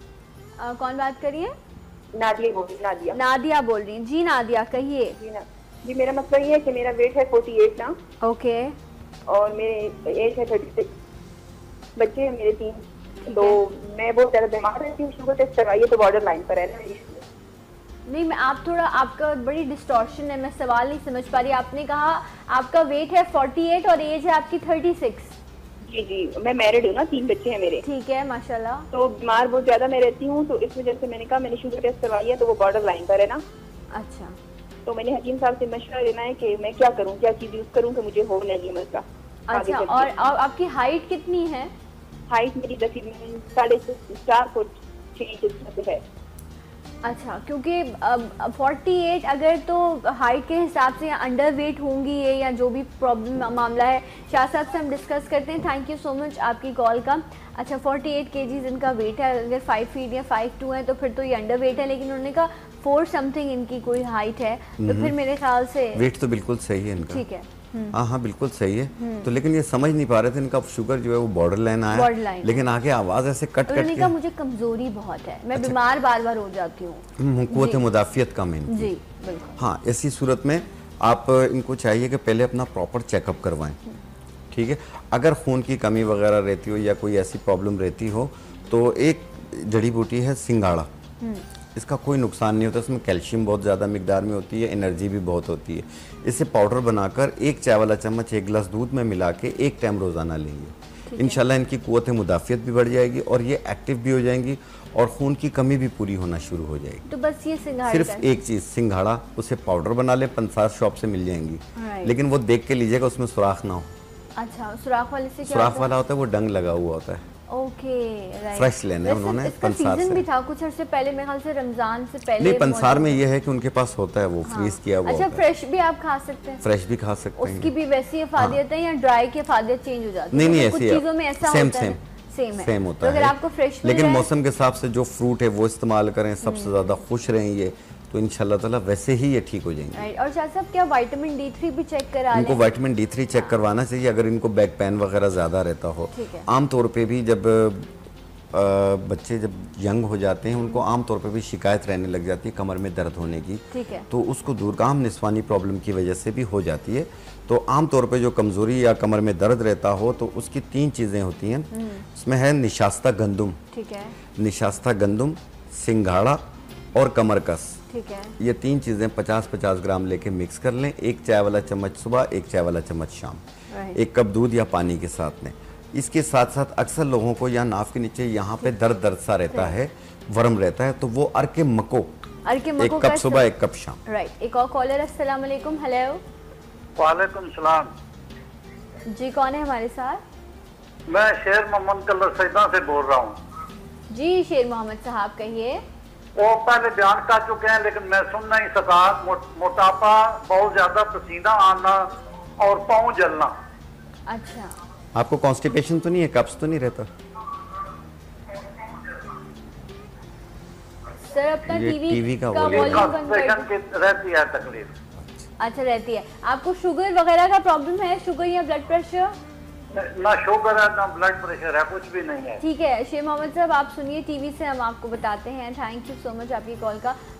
कौन बात कर रही है? नादिया बोल रही हूँ। नादिया नादिया बोल रही हैं जी। नादिया कहिए। जी मेरा मसला ये है कि मेरा वेट है 48 ना। ओके। और मेरी एज है 36। बच्चे हैं मेरे 3। तो मैं बहुत ज़्यादा बीमार रहती हूँ, शुगर टेस्ट करवाइए तो बॉर्डर लाइन पर है ना। नहीं, मैं आप थोड़ा, आपका बड़ी डिस्टॉर्शन है, मैं सवाल नहीं समझ पा रही। आपने कहा आपका वेट है 48 और एज है आपकी 36। जी जी, मैं मैरिड हूँ ना, 3 बच्चे हैं मेरे। ठीक है, माशाल्लाह। तो बीमार बहुत ज्यादा मैं रहती हूँ, तो इस वजह से मैंने कहा मैंने शुगर टेस्ट करवाई है तो वो बॉर्डर लाइन पर है ना। अच्छा, तो मैंने हकीम साहब से मशवरा लेना है कि मैं क्या करूँ, क्या चीज यूज करूँ कि मुझे हो नहीं मसला। अच्छा, और आपकी हाइट कितनी है? हाइट मेरी तकरीबन 4.5 फुट 6 इंच है। अच्छा, क्योंकि 48 अगर तो हाइट के हिसाब से अंडर वेट होंगी ये, या जो भी प्रॉब्लम मामला है, शाह साहब से हम डिस्कस करते हैं। थैंक यू सो मच आपकी कॉल का। अच्छा, 48 kg इनका वेट है, अगर 5 फीट या 5'2" है तो फिर तो ये अंडर वेट है, लेकिन उन्होंने कहा 4 समथिंग इनकी कोई हाइट है, तो फिर मेरे ख्याल से वेट तो बिल्कुल सही है इनका। ठीक है। हाँ बिल्कुल सही है। तो लेकिन ये समझ नहीं पा रहे थे, इनका शुगर जो है वो बॉर्डर लाइन आया, लेकिन आगे आवाज ऐसे कट कट के। मुझे कमजोरी बहुत है, मैं बीमार बार बार हो जाती हूँ, कुव्वत मुदाफियत कम है जी बिल्कुल। हाँ, ऐसी सूरत में आप इनको चाहिए कि पहले अपना प्रॉपर चेकअप करवाएं। ठीक है, अगर खून की कमी वगैरह रहती हो या कोई ऐसी प्रॉब्लम रहती हो तो एक जड़ी बूटी है सिंगाड़ा, इसका कोई नुकसान नहीं होता। इसमें कैल्शियम बहुत ज़्यादा मिकदार में होती है, एनर्जी भी बहुत होती है। इसे पाउडर बनाकर 1 चाय वाला चम्मच 1 गिलास दूध में मिला के 1 टाइम रोज़ाना लेंगे। इंशाल्लाह इनकी कुव्वत मुदाफियत भी बढ़ जाएगी और ये एक्टिव भी हो जाएंगी और खून की कमी भी पूरी होना शुरू हो जाएगी। तो बस ये सिंघाड़ा, सिर्फ एक चीज़ सिंघाड़ा, उसे पाउडर बना ले, पंसार शॉप से मिल जाएंगी, लेकिन वो देख के लीजिएगा उसमें सुराख ना हो। अच्छा, सुराख वाले से क्या सुराख वाला होता है वो डंग लगा हुआ होता है। Okay right. फ्रेश लेने उन्होंने पंसार से भी था कुछ अर्से पहले, मेरे ख्याल से रमजान से पहले। नहीं, पंसार में ये है कि उनके पास होता है वो फ्रीज किया हुआ। अच्छा, फ्रेश भी आप खा सकते हैं? फ्रेश भी खा सकते हैं। उसकी भी वैसी इफादियत है या ड्राई की इफादियत चेंज हो जाती है? नहीं नहीं, कुछ चीजों में ऐसा होता है सेम होता है। अगर आपको फ्रेश, लेकिन मौसम के हिसाब से जो फ्रूट है वो इस्तेमाल करें, सबसे ज्यादा खुश रहेंगे तो इंशाल्लाह ताला वैसे ही ये ठीक हो जाएंगे। और शाह साहब क्या विटामिन D3 भी चेक करा लें? इनको विटामिन D3 चेक करवाना चाहिए अगर इनको बैक पेन वगैरह ज़्यादा रहता हो। आमतौर पे भी जब बच्चे जब यंग हो जाते हैं उनको आमतौर पे भी शिकायत रहने लग जाती है कमर में दर्द होने की, तो उसको दूरगाम निस्वानी प्रॉब्लम की वजह से भी हो जाती है। तो आमतौर पे जो कमज़ोरी या कमर में दर्द रहता हो तो उसकी 3 चीज़ें होती हैं। उसमें है निशास्ता गंदुम, ठीक है, निशास्ता गंदुम, सिंघाड़ा और कमरकस। ठीक है, ये 3 चीज़ें 50-50 ग्राम लेके मिक्स कर लें। 1 चाय वाला चम्मच सुबह, 1 चाय वाला चम्मच शाम, 1 कप दूध या पानी के साथ लें। इसके साथ साथ अक्सर लोगों को यहाँ नाफ के नीचे यहाँ पे दर्द सा रहता है, वर्म रहता है, तो वो अर्के मको 1 कप सुबह 1 कप शाम। राइट। एक और कॉलर। अस्सलाम वालेकुम। हेलो। वालेकुम सलाम जी, कौन है हमारे साथ? मैं शेर मोहम्मद कलर सैदा से बोल रहा हूँ। जी शेर मोहम्मद साहब कहिए। वो पहले बयान कर चुके हैं लेकिन मैं सुन नहीं सका। मोटापा, बहुत ज्यादा पसीना आना और पाँव जलना। अच्छा, आपको कॉन्स्टिपेशन तो नहीं है, कब्ज तो नहीं रहता? सर अपना टीवी का वॉल्यूम रहती है तकलीफ। अच्छा, रहती है। आपको शुगर वगैरह का प्रॉब्लम है? शुगर या ब्लड प्रेशर? ना शुगर है ना ब्लड प्रेशर है, कुछ भी नहीं है। ठीक है शेर मोहम्मद साहब, आप सुनिए टीवी से हम आपको बताते हैं। थैंक यू सो मच आपकी कॉल का।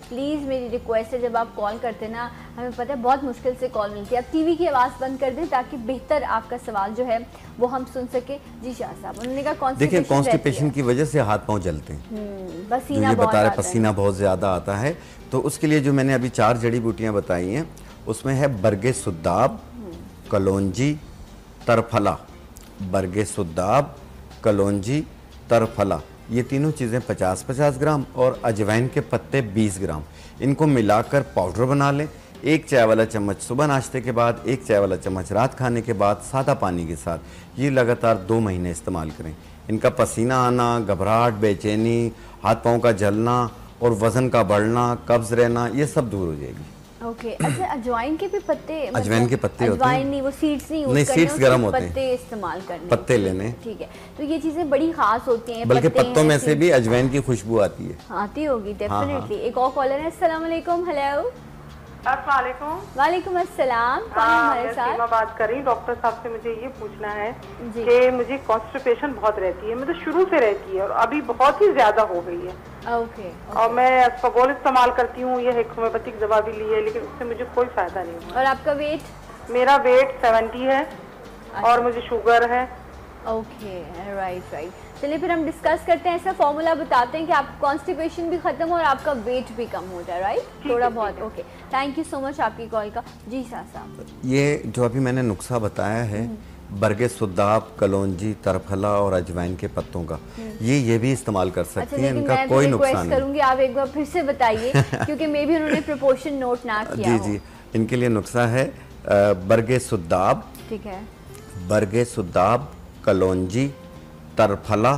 प्लीज़ मेरी रिक्वेस्ट है, जब आप कॉल करते ना, हमें पता है बहुत मुश्किल से कॉल मिलती है, आप टीवी की आवाज़ बंद कर दें ताकि बेहतर आपका सवाल जो है वो हम सुन सके। जी शाह साहब, उन्होंने कहा देखिए कॉन्स्टिपेशन की वजह से हाथ पाँव जलते हैं, पसीना ये बहुत बता रहे आता है। पसीना बहुत ज़्यादा आता है, तो उसके लिए जो मैंने अभी 4 जड़ी बूटियाँ बताई हैं उसमें है बरगे सुद्दाब, कलौंजी, तरफला। बरगे सुद्दाब, कलौंजी, तरफला, ये तीनों चीज़ें 50-50 ग्राम और अजवाइन के पत्ते 20 ग्राम। इनको मिलाकर पाउडर बना लें। 1 चाय वाला चम्मच सुबह नाश्ते के बाद, 1 चाय वाला चम्मच रात खाने के बाद सादा पानी के साथ। ये लगातार 2 महीने इस्तेमाल करें। इनका पसीना आना, घबराहट, बेचैनी, हाथ पाँव का जलना और वज़न का बढ़ना, कब्ज़ रहना, ये सब दूर हो जाएगी। ओके अच्छा, अजवाइन के भी पत्ते, अजवाइन के पत्ते होते हैं, अजवाइन नहीं, वो सीड्स नहीं यूज नहीं, करने, सीड्स गर्म होते हैं, पत्ते इस्तेमाल करने, पत्ते लेने। ठीक है, तो ये चीज़ें बड़ी खास होती हैं, बल्कि पत्ते पत्तों हैं, में से भी अजवाइन की खुशबू आती है। आती होगी डेफिनेटली। एक और कॉलर है, अस्सलाम वालेकुम। हेलो, अस्सलाम वालेकुम अस्सलाम, कौन है हमारे साथ? सीमा बात कर रही। डॉक्टर साहब से मुझे ये पूछना है जी। कि मुझे कॉन्स्टिपेशन बहुत रहती है, मतलब शुरू से रहती है और अभी बहुत ही ज्यादा हो गई है। ओके, और मैं एस्पागोल इस्तेमाल करती हूँ, ये होम्योपैथिक दवा भी ली है, लेकिन उससे मुझे कोई फायदा नहीं हुआ। और आपका वेट? मेरा वेट 70 है और मुझे शुगर है। ओके, राइट राइट, चलिए फिर हम डिस्कस करते हैं, ऐसा फॉर्मूला बताते हैं कि आप कॉन्स्टिपेशन भी खत्म और आपका वेट भी कम हो जाए, राइट? थोड़ा बहुत। Okay, thank you so much आपकी कॉल का। जी साहब, ये जो अभी मैंने नुस्खा बताया है बरगे सुद्दाब, कलौंजी, तरफला और अजवाइन के पत्तों का, ये भी इस्तेमाल कर अच्छा, सकती हैं, लेकिन इनका मैं कोई रिक्वेस्ट नुकसान नहीं। करूंगी आप एक बार फिर से बताइए क्योंकि मे भी उन्होंने प्रोपोर्शन नोट ना किया जी हो। जी, इनके लिए नुस्खा है बरगे सुद्दाब, ठीक है, बरगे सुद्दाब, कलौंजी, तरफला,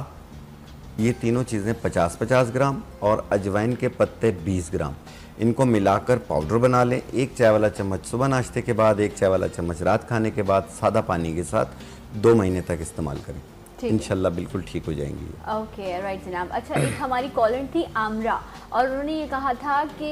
ये तीनों चीज़ें 50-50 ग्राम और अजवाइन के पत्ते 20 ग्राम। इनको मिलाकर पाउडर बना लें। 1 चाय वाला चम्मच सुबह नाश्ते के बाद, 1 चाय वाला चम्मच रात खाने के बाद सादा पानी के साथ 2 महीने तक इस्तेमाल करें, इंशाल्लाह बिल्कुल ठीक हो जाएंगी। ओके, राइट जनाब। अच्छा, एक हमारी कॉलर थी आमरा, और उन्होंने ये कहा था कि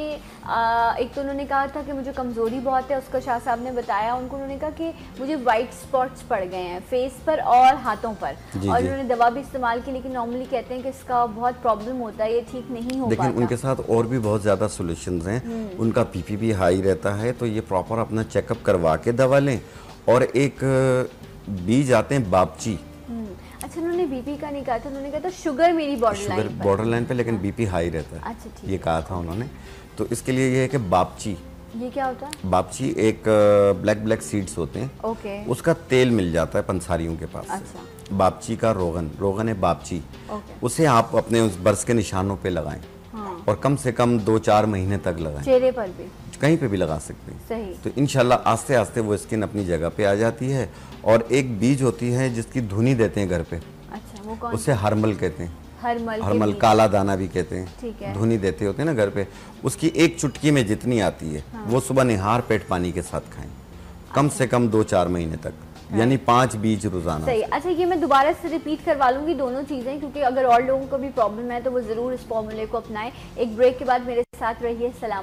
एक तो उन्होंने कहा था कि मुझे कमज़ोरी बहुत है, उसका शाह साहब ने बताया उनको, उन्होंने कहा कि मुझे वाइट स्पॉट्स पड़ गए हैं फेस पर और हाथों पर, और उन्होंने दवा भी इस्तेमाल की, लेकिन नॉर्मली कहते हैं कि इसका बहुत प्रॉब्लम होता है, ये ठीक नहीं हो पाता। लेकिन उनके साथ और भी बहुत ज़्यादा सोल्यूशंस हैं। उनका पीपी भी हाई रहता है, तो ये प्रॉपर अपना चेकअप करवा के दवा लें। और एक बीज आते हैं बापची। अच्छा, उन्होंने बीपी का नहीं कहा था, उन्होंने कहा था शुगर मेरी बॉर्डर लाइन पे, लेकिन बीपी हाई रहता है। अच्छा, ठीक ये कहा था उन्होंने। तो इसके लिए ये है कि बापची, ये क्या होता है? बापची एक ब्लैक सीड्स होते हैं, ओके, उसका तेल मिल जाता है पंसारियों के पास से। अच्छा, बापची का रोगन है बापची, ओके, उसे आप अपने उस बर्स के निशानों पे लगाएं, हाँ, और कम से कम 2-4 महीने तक लगाएं। चेहरे पर भी? कहीं पे भी लगा सकते हैं। सही। तो इंशाल्लाह आस्ते आस्ते वो स्किन अपनी जगह पे आ जाती है। और एक बीज होती है जिसकी धुनी देते हैं घर पे, अच्छा, वो कौन? उसे हरमल कहते हैं। हरमल काला दाना भी कहते हैं। ठीक है। धुनी देते होते हैं ना घर पे, उसकी एक चुटकी में जितनी आती है, वो सुबह निहार पेट पानी के साथ खाएं, कम से कम 2-4 महीने तक, यानी 5 बीज रोजाना। सही। अच्छा, ये मैं दोबारा से रिपीट करवा लूंगी दोनों चीज़ें, क्योंकि अगर और लोगों को भी प्रॉब्लम है तो वो ज़रूर इस फॉर्मूले को अपनाएं। एक ब्रेक के बाद मेरे साथ रहिए। सलाम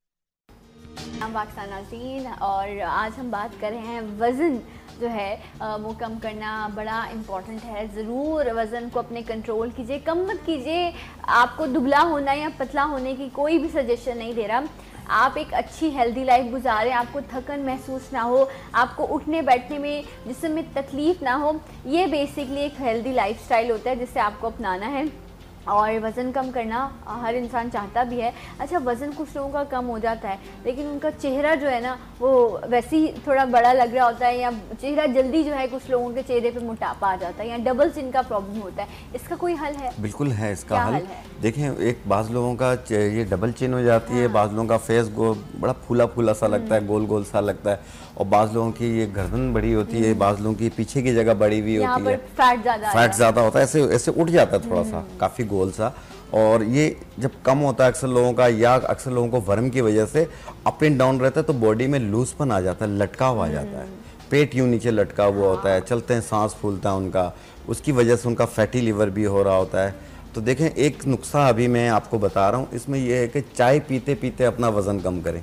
पाकिस्तान नाज़रीन, और आज हम बात कर रहे हैं वज़न जो है वो कम करना बड़ा इम्पॉर्टेंट है। ज़रूर वज़न को अपने कंट्रोल कीजिए, कम मत कीजिए। आपको दुबला होना या पतला होने की कोई भी सजेशन नहीं दे रहा। आप एक अच्छी हेल्दी लाइफ गुजारें, आपको थकन महसूस ना हो, आपको उठने बैठने में जिस्म में तकलीफ़ ना हो। ये बेसिकली एक हेल्दी लाइफस्टाइल होता है जिसे आपको अपनाना है, और वज़न कम करना हर इंसान चाहता भी है। अच्छा, वज़न कुछ लोगों का कम हो जाता है, लेकिन उनका चेहरा जो है ना वो वैसे ही थोड़ा बड़ा लग रहा होता है, या चेहरा जल्दी जो है कुछ लोगों के चेहरे पे मोटापा आ जाता है, या डबल चिन का प्रॉब्लम होता है। इसका कोई हल है? बिल्कुल है इसका हल। हल है? देखें, एक बाज़ लोगों का ये डबल चिन हो जाती है, बाज़ लोगों का फेस बड़ा फूला फूला सा लगता है, गोल गोल सा लगता है, और बाज़ लोगों की ये गर्दन बड़ी होती है, बाज़ लोगों की पीछे की जगह बड़ी हुई होती है, फैट ज़्यादा होता है, ऐसे ऐसे उठ जाता है थोड़ा सा, काफ़ी गोल सा। और ये जब कम होता है अक्सर लोगों का, या अक्सर लोगों को वर्म की वजह से अप एंड डाउन रहता है, तो बॉडी में लूजपन आ जाता है, लटकाव आ जाता है, पेट यूं नीचे लटका हुआ होता है, चलते हैं सांस फूलता है उनका, उसकी वजह से उनका फैटी लिवर भी हो रहा होता है। तो देखें, एक नुस्खा अभी मैं आपको बता रहा हूँ, इसमें यह है कि चाय पीते पीते अपना वज़न कम करें।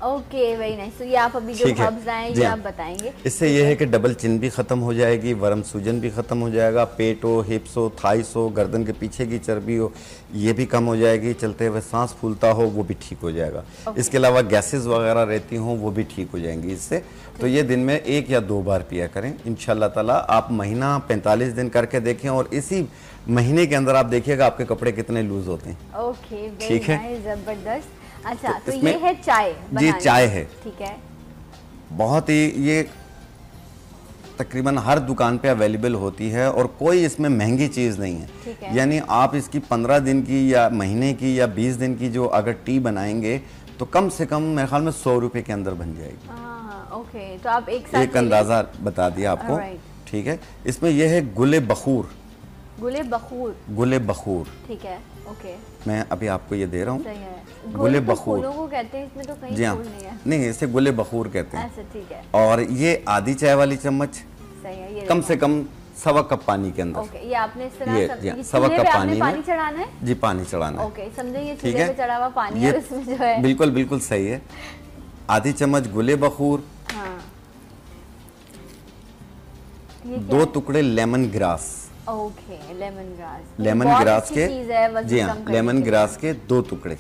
Okay, very nice. तो ये आप अभी जो हर्ब्स लाए ये आप बताएंगे। इससे ये है कि डबल चिन भी ख़त्म हो जाएगी, वर्म सूजन भी ख़त्म हो जाएगा, पेट हो, हिप्स हो, थाइस हो, गर्दन के पीछे की चर्बी हो, ये भी कम हो जाएगी, चलते हुए सांस फूलता हो वो भी ठीक हो जाएगा। इसके अलावा गैसेस वगैरह रहती हों वो भी ठीक हो जाएंगी इससे। तो ये दिन में 1 या 2 बार पिया करें इंशाल्लाह ताला। आप महीना 45 दिन करके देखें और इसी महीने के अंदर आप देखिएगा आपके कपड़े कितने लूज होते हैं। ओके, ठीक है, जबरदस्त। अच्छा, तो इसमें ये है चाय जी, चाय है। ठीक है, बहुत ही ये तकरीबन हर दुकान पे अवेलेबल होती है और कोई इसमें महंगी चीज़ नहीं है। यानी आप इसकी 15 दिन की या महीने की या 20 दिन की जो अगर टी बनाएंगे तो कम से कम मेरे ख्याल में 100 रुपये के अंदर बन जाएगी। ओके, तो आप एक साथ एक अंदाज़ा बता दिया आपको। ठीक है, इसमें यह है गुले बखूर। गुले बखूर, गुले बखूर, ठीक है। ओके, मैं अभी आपको ये दे रहा हूँ। गुले बखूर को कहते हैं, इसमें तो कहीं जी हाँ, नहीं इसे गुले बखूर कहते हैं। अच्छा, ठीक है। और ये आधी चाय वाली चम्मच, सही है, ये कम से कम 1.25 कप पानी के अंदर। ओके, ये आपने इस तरह ये 1.25 कप पानी पानी चढ़ाना है जी, पानी चढ़ाना है। ओके, समझे ये चूल्हे पे चढ़ा हुआ पानी है, इसमें जो है बिल्कुल बिल्कुल सही है। आधी चम्मच गुले बखूर, हाँ, 2 टुकड़े lemon grass. Okay, lemon grass, lemon grass के जी हाँ, लेमन ग्रास के 2 टुकड़े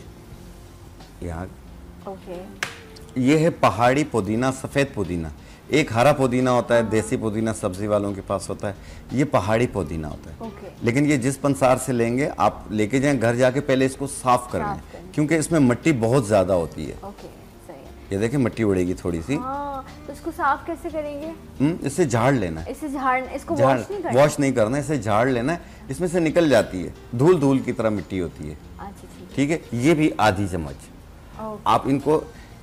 यहाँ। ओके, ये है पहाड़ी पुदीना, सफ़ेद पुदीना। एक हरा पुदीना होता है, देसी पुदीना सब्जी वालों के पास होता है, ये पहाड़ी पुदीना होता है। लेकिन ये जिस पंसार से लेंगे आप लेके जाएं, घर जाके पहले इसको साफ कर लें, क्योंकि इसमें मिट्टी बहुत ज़्यादा होती है। ये देखिए मिट्टी उड़ेगी थोड़ी सी। तो इसको साफ कैसे करेंगे? इससे झाड़ लेना है। इससे इसको वॉश नहीं करना, इसे झाड़ लेना है, इसमें से निकल जाती है, धूल धूल की तरह मिट्टी होती है। ठीक है, ये भी आधी चम्मच। आप इनको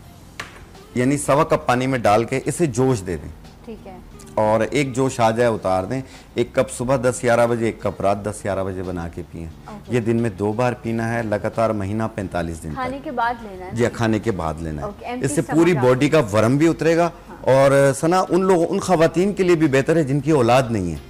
यानी 1.25 कप पानी में डाल के इसे जोश दे दें। ठीक है, और एक जोश आ जाए उतार दें। 1 कप सुबह 10-11 बजे, 1 कप रात 10-11 बजे बना के पिएं। ये दिन में 2 बार पीना है, लगातार महीना 45 दिन खाने के बाद लेना है। जी, खाने के बाद लेना है। इससे पूरी बॉडी का वर्म भी उतरेगा। और सना उन खवातीन के लिए भी बेहतर है जिनकी औलाद नहीं है।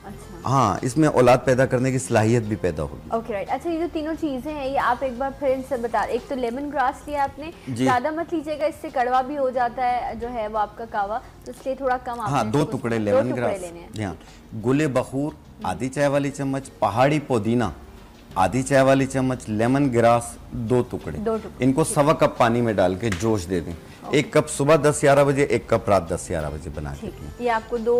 हाँ, इसमें औलाद पैदा करने की सलाहियत भी पैदा होगी। Okay, right. अच्छा, ये जो तीनों चीज़ें हैं ये आप एक बार फिर इनसे बता। एक तो लेमन ग्रास लिया आपने, ज़्यादा मत लीजिएगा, इससे कड़वा भी हो जाता है जो है वो आपका कावा, तो इसलिए थोड़ा कम। हाँ, 2 टुकड़े लेमन ग्रास। हाँ, गुले बखूर आधी चाय वाली चम्मच, पहाड़ी पुदीना आधी चाय वाली चम्मच, लेमन ग्रास 2 टुकड़े। इनको 1.25 कप पानी में डाल के जोश दे दें। 1 कप सुबह 10-11 बजे, 1 कप रात 10-11 बजे बना के पिएं। ये आपको 2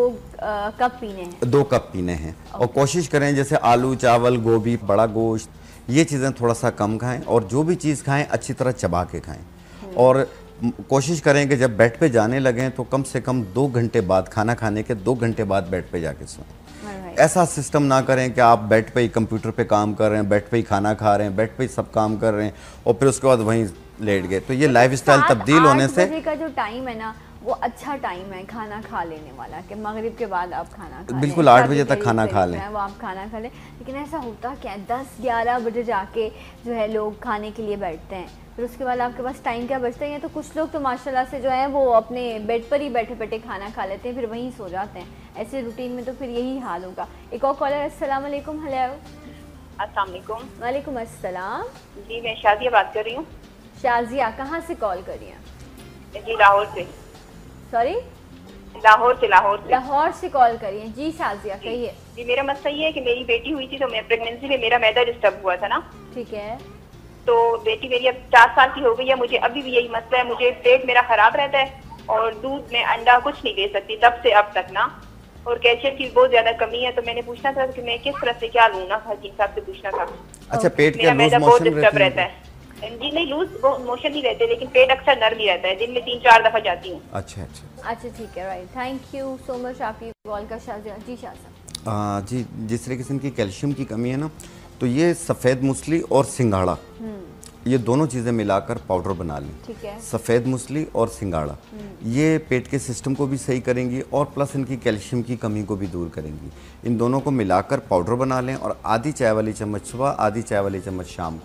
कप पीने हैं। 2 कप पीने हैं। और कोशिश करें जैसे आलू, चावल, गोभी, बड़ा गोश्त, ये चीज़ें थोड़ा सा कम खाएं और जो भी चीज़ खाएं अच्छी तरह चबा के खाएं। और कोशिश करें कि जब बेड पे जाने लगें तो कम से कम 2 घंटे बाद, खाना खाने के 2 घंटे बाद बेड पे जाके सोएं। ऐसा सिस्टम ना करें कि आप बेड पे ही कंप्यूटर पे काम कर रहे हैं, बेड पे ही खाना खा रहे हैं, बेड पे ही सब काम कर रहे हैं और फिर उसके बाद वहीं लेट गए। तो ये लाइफस्टाइल तब्दील होने से 8 बजे का जो टाइम है ना वो अच्छा टाइम है खाना खा लेने वाला, कि मगरिब के बाद आप खाना खा बिल्कुल 8 बजे तक खाना खा लें, वो आप खाना खा लें। लेकिन ऐसा होता क्या है 10-11 बजे जाके जो है लोग खाने के लिए बैठते हैं, फिर उसके बाद आपके पास टाइम क्या बचता है? या तो कुछ लोग तो माशाल्लाह से जो है वो अपने बेड पर ही बैठे बैठे खाना खा लेते हैं, फिर वहीं सो जाते हैं। ऐसे रूटीन में तो फिर यही हाल होगा। एक और कॉलर, अस्सलाम वालेकुम। हेलो, अस्सलाम वालेकुम। वालेकुम अस्सलाम जी, मैं शाजिया बात कर रही हूँ। शाजिया, कहाँ से कॉल कर रही हैं? जी, लाहौर से। सॉरी, लाहौर से। लाहौर से कॉल करिए। जी शाजिया, कहिए। जी, मेरा मसला ये है कि मेरी बेटी हुई थी तो मैं प्रेगनेंसी में मेरा मैदा डिस्टर्ब हुआ था ना। ठीक है। तो बेटी मेरी अब 4 साल की हो गई है, मुझे अभी भी यही मसला है, मुझे पेट मेरा खराब रहता है और दूध में अंडा कुछ नहीं दे सकती तब से अब तक ना, और कैल्शियम की बहुत ज्यादा कमी है। तो मैंने पूछना था कि मैं किस तरह से क्या लूँ ना, हकीम साहब से पूछना था। अच्छा, पेट मेरा मैदा बहुत डिस्टर्ब रहता है। जी नहीं, लूज मोशन नहीं रहते, लेकिन पेट अक्सर नर्म ही रहता है, दिन में 3-4 दफा जाती हूँ। अच्छा, ठीक है, right. Thank you so much आपकी कॉल का शाजिया। जी शाह जी, जिस तरीके से इनकी कैल्शियम की कमी है ना, तो ये सफ़ेद मूसली और सिंगाड़ा, ये दोनों चीज़ें मिलाकर पाउडर बना लें। ठीक है। सफ़ेद मूसली और सिंगाड़ा ये पेट के सिस्टम को भी सही करेंगी और प्लस इनकी कैल्शियम की कमी को भी दूर करेंगी। इन दोनों को मिलाकर पाउडर बना लें और आधी चाय वाली चम्मच सुबह, आधी चाय वाली चम्मच शाम को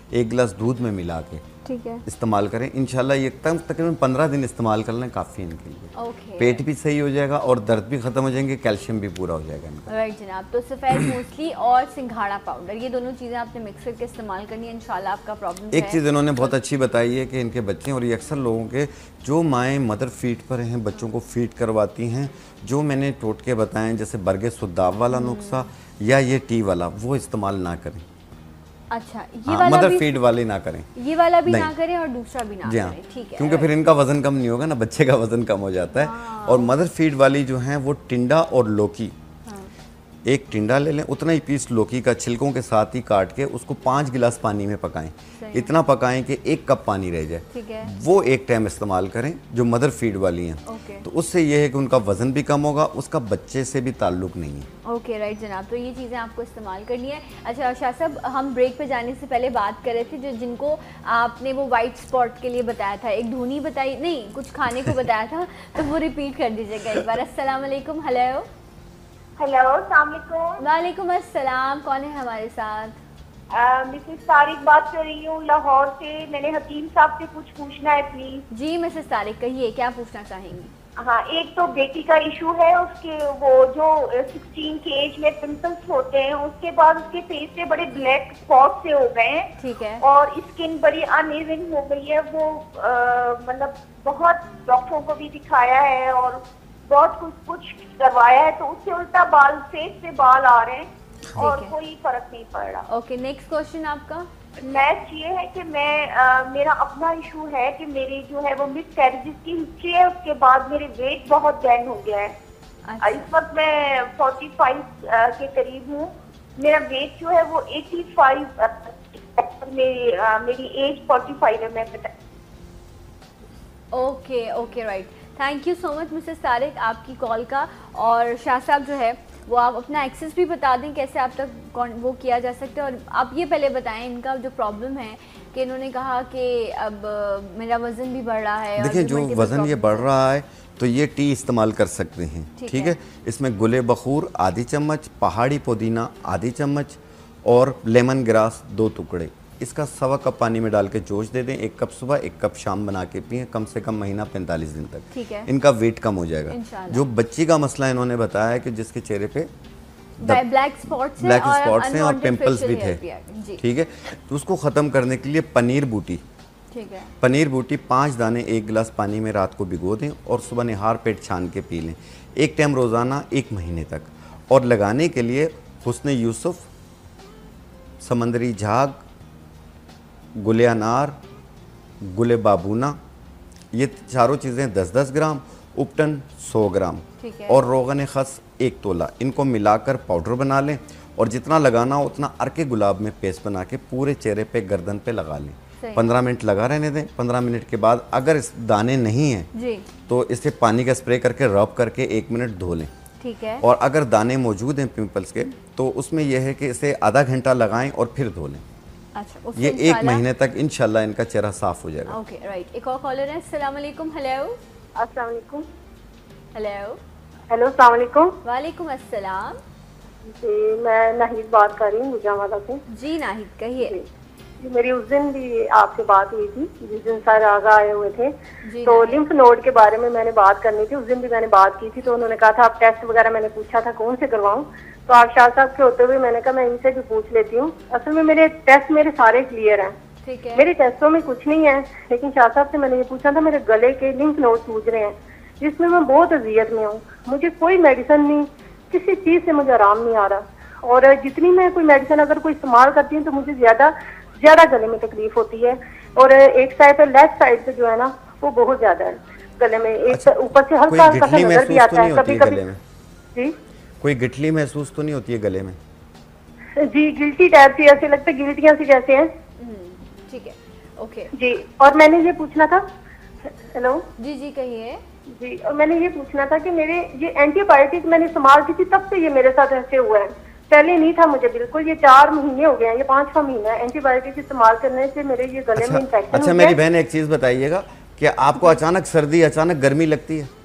1 गिलास दूध में मिला के ठीक है, इस्तेमाल करें। इंशाल्लाह ये तकरीबन 15 दिन इस्तेमाल कर लें, काफ़ी इनके लिए। ओके, पेट भी सही हो जाएगा और दर्द भी ख़त्म हो जाएंगे, कैल्शियम भी पूरा हो जाएगा इनका। राइट जनाब। तो सफ़ेद मूसली और सिंघाड़ा पाउडर, ये दोनों चीज़ें आपने मिक्स करके इस्तेमाल करनी है, इंशाल्लाह आपका प्रॉब्लम। एक चीज़ इन्होंने बहुत अच्छी बताई है कि इनके बच्चे, और ये अक्सर लोगों के जो माएँ मदर फीड पर हैं, बच्चों को फीड करवाती हैं, जो मैंने टोटके बताएं जैसे बरगे सुद्दाब वाला नुस्खा या ये टी वाला, वो इस्तेमाल ना करें। अच्छा, ये हाँ, वाला मदर भी, फीड वाले ना करें, ये वाला भी नहीं। ना करें और दूसरा भी ना जी हाँ, करें, ठीक है, क्योंकि फिर इनका वजन कम नहीं होगा ना, बच्चे का वजन कम हो जाता है। और मदर फीड वाली जो हैं वो टिंडा और लौकी, एक टिंडा ले लें, उतना ही पीस लौकी का छिलकों के साथ ही काट के उसको 5 गिलास पानी में पकाएं, इतना पकाएं कि 1 कप पानी रह जाए, ठीक है, वो एक टाइम इस्तेमाल करें जो मदर फीड वाली हैं। ओके, तो उससे ये है कि उनका वजन भी कम होगा, उसका बच्चे से भी ताल्लुक नहीं है। ओके राइट जनाब। तो ये चीज़ें आपको इस्तेमाल करनी है। अच्छा शाह साहब, हम ब्रेक पे जाने से पहले बात कर रहे थे जो जिनको आपने वो वाइट स्पॉट के लिए बताया था, एक धुनी बताई, नहीं कुछ खाने को बताया था, तो वो रिपीट कर दीजिएगा एक बार। अस्सलाम वालेकुम। हेलो हेलो, अस्सलाम वालेकुम। वालेकुम अस्सलाम। कौन है हमारे साथ? मिसेस तारिक बात कर रही हूँ लाहौर से। मैंने हकीम साहब से कुछ पूछना है प्लीज। जी मिसेस तारिक, कहिए क्या पूछना चाहेंगी? हाँ, एक तो बेटी का इशू है, उसके वो जो 16 की एज में पिंपल्स होते हैं, उसके बाद उसके फेस पे बड़े ब्लैक स्पॉट से हो गए हैं, ठीक है, और स्किन बड़ी अनइवन हो गई है। वो मतलब बहुत डॉक्टरों को भी दिखाया है और बहुत कुछ करवाया है, तो उससे उल्टा बाल, फेस पे बाल आ रहे हैं और कोई फर्क नहीं पड़ रहा। ओके, नेक्स्ट क्वेश्चन आपका। नेक्स्ट ये है कि मैं मेरा अपना इशू है कि मेरी जो है वो मिस कैरेजेस की हिस्ट्री है, उसके बाद मेरे वेट बहुत गेन हो गया है। अच्छा, इस वक्त मैं 45 के करीब हूँ। मेरा वेट जो है वो 85, मेरी एज 45 है। मैं बता okay okay right, thank you so much Mrs Tariq आपकी कॉल का। और शाह साहब जो है वो आप अपना एक्सेस भी बता दें कैसे आप तक वो किया जा सकता है। और आप ये पहले बताएं इनका जो प्रॉब्लम है कि इन्होंने कहा कि अब मेरा वज़न भी बढ़ रहा है। देखिए जो वज़न ये बढ़ रहा है तो ये टी इस्तेमाल कर सकते हैं, ठीक है। इसमें गुले बखूर आधी चम्मच, पहाड़ी पुदीना आधी चम्मच और लेमन ग्रास 2 टुकड़े, इसका 1.25 कप पानी में डाल के जोश दे दें। 1 कप सुबह 1 कप शाम बना के पिए, कम से कम महीना 45 दिन तक, ठीक है, इनका वेट कम हो जाएगा। जो बच्ची का मसला इन्होंने बताया है कि जिसके चेहरे पे ब्लैक स्पॉट्स हैं और पिंपल्स भी थे, ठीक है, तो उसको ख़त्म करने के लिए पनीर बूटी, ठीक है, पनीर बूटी 5 दाने 1 गिलास पानी में रात को भिगो दें और सुबह निहार पेट छान के पी लें, 1 टाइम रोज़ाना 1 महीने तक। और लगाने के लिए हुस्न यूसुफ, समंदरी झाग, गुले अनार, गुले बाबूना, ये चारों चीज़ें 10-10 ग्राम, उपटन 100 ग्राम और रोगन खस 1 तोला, इनको मिलाकर पाउडर बना लें और जितना लगाना हो उतना अर्के गुलाब में पेस्ट बना के पूरे चेहरे पे, गर्दन पे लगा लें। 15 मिनट लगा रहने दें। 15 मिनट के बाद अगर इस दाने नहीं हैं तो इसे पानी का स्प्रे करके रब करके 1 मिनट धो लें, ठीक है। और अगर दाने मौजूद हैं पिंपल्स के तो उसमें यह है कि इसे आधा घंटा लगाएं और फिर धो लें। अच्छा, ये 1 महीने तक इंशाल्लाह इनका चेहरा साफ हो जाएगा। ओके राइट, एक और कॉलर है। अस्सलाम वालेकुम। हेलो अस्सलाम वालेकुम। हेलो हेलो, अस्सलाम वालेकुम। वालेकुम अस्सलाम। जी, मैं नाहिद बात कर रही हूँ गुजरावाला से। जी नाहिद, कहिए। जी, मेरी उस दिन भी आपसे बात हुई थी जिस दिन सर आगा आए हुए थे, तो नाहिद। लिम्फ नोड के बारे में मैंने बात करनी थी। उस दिन भी मैंने बात की थी, तो उन्होंने कहा था आप टेस्ट वगैरह, मैंने पूछा था कौन से करवाऊं, तो आप शाह साहब के होते हुए मैंने कहा मैं इनसे भी पूछ लेती हूँ। असल में मेरे टेस्ट सारे क्लियर हैं, ठीक है, मेरे टेस्टों में कुछ नहीं है, लेकिन शाह साहब से मैंने ये पूछा था मेरे गले के लिम्फ नोड सूज रहे हैं, जिसमें मैं बहुत अजियत में हूँ। मुझे कोई मेडिसिन नहीं, किसी चीज़ से मुझे आराम नहीं आ रहा, और जितनी मैं कोई मेडिसिन अगर कोई इस्तेमाल करती हूँ तो मुझे ज्यादा गले में तकलीफ होती है, और एक साइड पे, लेफ्ट साइड पे जो है ना वो बहुत ज्यादा है गले में। एक ऊपर से हल्का हल्का सा नजर भी आता है कभी कभी। जी, कोई गिठली महसूस तो नहीं होती है गले में? जी, गिल्टी टाइप सी, ऐसे लगता है गिल्टियां सी जैसे हैं। ठीक है, ओके जी। और मैंने ये पूछना था, हेलो जी जी कहिए। जी, और मैंने ये पूछना था कि मेरे ये एंटीबायोटिक मैंने इस्तेमाल की थी, तब से ये मेरे साथ ऐसे हुआ है, पहले नहीं था मुझे बिल्कुल। ये 4 महीने हो गए हैं, ये 5वां महीना है एंटीबायोटिक इस्तेमाल करने से मेरे ये गले में इन्फेक्शन। अच्छा मेरी बहन, एक चीज बताइएगा, क्या आपको अचानक सर्दी, अचानक गर्मी लगती है?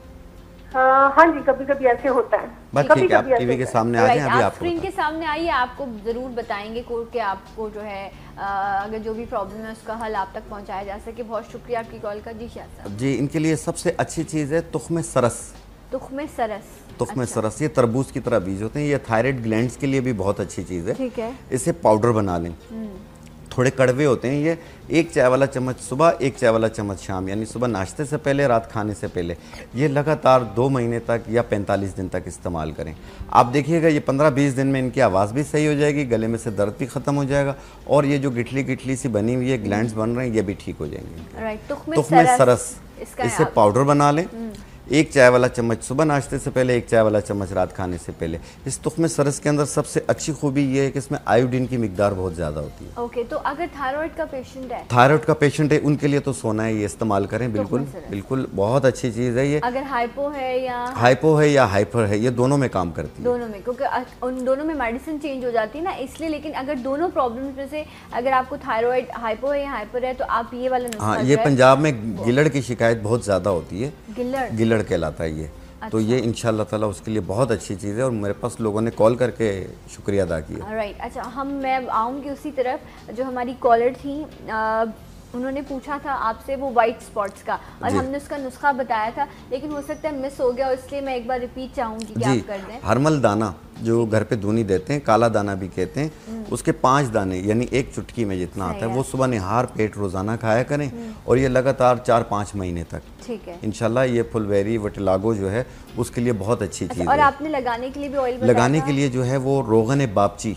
हाँ जी, कभी कभी ऐसे होता है। बस ठीक है, आप टीवी के सामने आ जाएं, अभी आप स्क्रीन के सामने आइए, आपको जरूर बताएंगे कि आपको जो है अगर जो भी प्रॉब्लम है उसका हल आप तक पहुंचाया जा सके। बहुत शुक्रिया आपकी कॉल का। जी शाह साहब। जी, इनके लिए सबसे अच्छी चीज़ है तुख्म सरस। तुख्म सरस। तुख्म सरस, ये तरबूज की तरह बीज होते हैं, ये थायराइड ग्लैंड्स के लिए भी बहुत अच्छी चीज़ है। ठीक है। इसे पाउडर बना लें। थोड़े कड़वे होते हैं ये, 1 चाय वाला चम्मच सुबह, 1 चाय वाला चम्मच शाम, यानी सुबह नाश्ते से पहले, रात खाने से पहले। ये लगातार 2 महीने तक या 45 दिन तक इस्तेमाल करें। आप देखिएगा ये 15-20 दिन में इनकी आवाज़ भी सही हो जाएगी, गले में से दर्द भी ख़त्म हो जाएगा, और ये जो गिठली गिठली सी बनी हुई है, ग्लैंड्स बन रहे हैं, ये भी ठीक हो जाएंगे। तुख्म सरस, इसे पाउडर बना लें। 1 चाय वाला चम्मच सुबह नाश्ते से पहले, 1 चाय वाला चम्मच रात खाने से पहले। इस तुख्म सरस के अंदर सबसे अच्छी खूबी ये है कि इसमें आयोडीन की मिकदार बहुत ज़्यादा होती है। ओके, तो अगर थायराइड का पेशेंट है, उनके लिए तो सोना है, ये इस्तेमाल करें। बिल्कुल बिल्कुल, बहुत अच्छी चीज़ है ये। अगर हाइपो है या हाइपर है, ये दोनों में काम करती है। दोनों में, क्योंकि उन दोनों में मेडिसिन चेंज हो जाती है ना, इसलिए। लेकिन अगर दोनों प्रॉब्लम्स में से अगर आपको थायराइड हाइपो है या हाइपर है, तो आप ये वाला नुस्खा। हाँ, ये पंजाब में गिलड़ की शिकायत बहुत ज़्यादा होती है। गिलड़ कहलाता है ये। अच्छा। तो ये इंशाल्लाह ताला उसके लिए बहुत अच्छी चीज़ है, और मेरे पास लोगों ने कॉल करके शुक्रिया अदा किया। राइट। अच्छा, मैं आऊँगी उसी तरफ। जो हमारी कॉलर थी, उन्होंने पूछा था आपसे वो वाइट स्पॉट्स का, और हमने उसका नुस्खा बताया था, लेकिन हो सकता है मिस हो गया, इसलिए मैं एक बार रिपीट चाहूँगी कि आप कर दें। हरमल दाना जो घर पे दूनी देते हैं, काला दाना भी कहते हैं, उसके 5 दाने यानी 1 चुटकी में जितना आता है, वो सुबह निहार पेट रोज़ाना खाया करें, और ये लगातार 4-5 महीने तक। ठीक है। इंशाल्लाह ये फुलबेरी वटिलागो जो है उसके लिए बहुत अच्छी चीज़ है। और आपने लगाने के लिए भी ऑयल बताया? लगाने के लिए जो है वो रोगन बापची।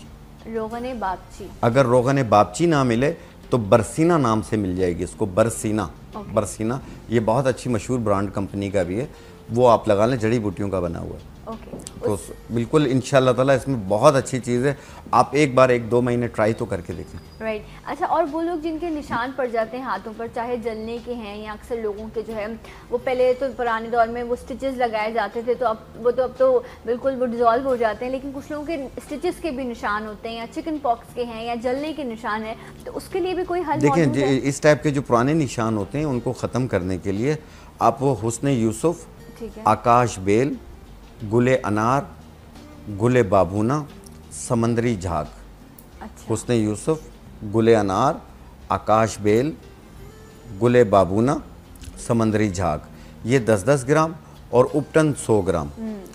अगर रोगन बापची ना मिले तो बरसीना नाम से मिल जाएगी इसको, बरसीना। बरसीना ये बहुत अच्छी मशहूर ब्रांड कंपनी का भी है, वो आप लगा लें, जड़ी बूटियों का बना हुआ है। तो बिल्कुल इंशाल्लाह ताला इसमें बहुत अच्छी चीज़ है। आप एक बार 1-2 महीने ट्राई तो करके देखें। राइट। अच्छा, और वो लोग जिनके निशान पड़ जाते हैं हाथों पर, चाहे जलने के हैं या अक्सर लोगों के जो है वो पहले तो पुराने दौर में वो स्टिचेस लगाए जाते थे, तो अब तो बिल्कुल वो डिज़ोल्व हो जाते हैं, लेकिन कुछ लोगों के स्टिचेस के भी निशान होते हैं, या चिकन पॉक्स के हैं, या जलने के निशान है, तो उसके लिए भी कोई हल मौजूद है? इस टाइप के जो पुराने निशान होते हैं उनको ख़त्म करने के लिए आप वो हुस्न यूसुफ, आकाश बेल, गुले अनार, गुले बाबूना, समंदरी झाग। अच्छा। हुस्न यूसुफ, गुले अनार, आकाश बेल, गुले बाबूना, समंदरी झाग, ये 10-10 ग्राम, और उपटन 100 ग्राम,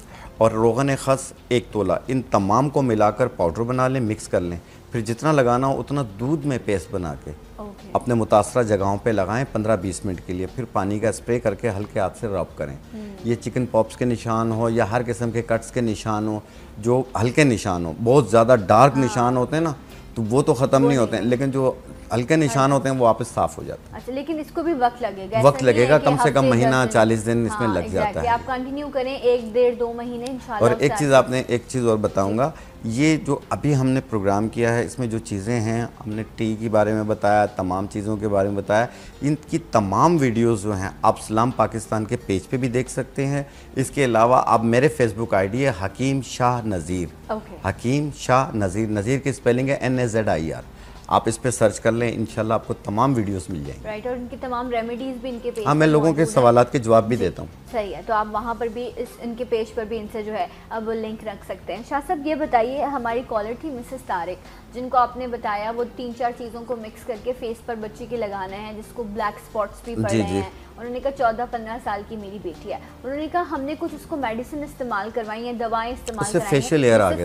और रोगन खस 1 तोला, इन तमाम को मिलाकर पाउडर बना लें, मिक्स कर लें। फिर जितना लगाना हो उतना दूध में पेस्ट बना के अपने मुतासरा जगहों पे लगाएं 15-20 मिनट के लिए, फिर पानी का स्प्रे करके हल्के हाथ से रब करें। ये चिकन पॉप्स के निशान हो या हर किस्म के कट्स के निशान हो, जो हल्के निशान हो, बहुत ज़्यादा डार्क निशान होते हैं ना, तो वो तो ख़त्म नहीं होते हैं, लेकिन जो हल्के निशान होते हैं वो वापस साफ हो जाते हैं। अच्छा, लेकिन इसको भी वक्त लगेगा? कम से कम महीना 40 दिन इसमें लग जाता है। आप कंटिन्यू करें 1-1.5-2 महीने इंशाल्लाह। और एक चीज़ और बताऊंगा, ये जो अभी हमने प्रोग्राम किया है इसमें जो चीज़ें हैं, हमने टी के बारे में बताया, तमाम चीज़ों के बारे में बताया, इनकी तमाम वीडियोस जो हैं आप सलाम पाकिस्तान के पेज पे भी देख सकते हैं। इसके अलावा आप मेरे फेसबुक आईडी है हकीम शाह नज़ीर, हकीम शाह नज़ीर, नज़ीर की स्पेलिंग है NAZIR, आप इस पे सर्च कर लें, इंशाल्लाह आपको तमाम वीडियोस मिल जाएंगे। राइट। और इनकी तमाम रेमेडीज़ भी इनके पेज। हाँ, मैं लोगों के सवालात के जवाब भी देता हूँ। सही है, तो आप वहाँ पर भी इनके पेज पर भी इनसे जो है अब वो लिंक रख सकते हैं। शाह साहब, ये बताइए, हमारी कॉलर थी मिसेस तारिक, जिनको आपने बताया वो 3-4 चीज़ों को मिक्स करके फेस पर बच्ची के लगाना है, जिसको ब्लैक स्पॉट्स भी पड़ रहे हैं। उन्होंने कहा 14-15 साल की मेरी बेटी है। उन्होंने कहा हमने कुछ उसको मेडिसिन इस्तेमाल करवाई है, दवाएं इस्तेमाल कराई हैं, फेशियल हेयर आ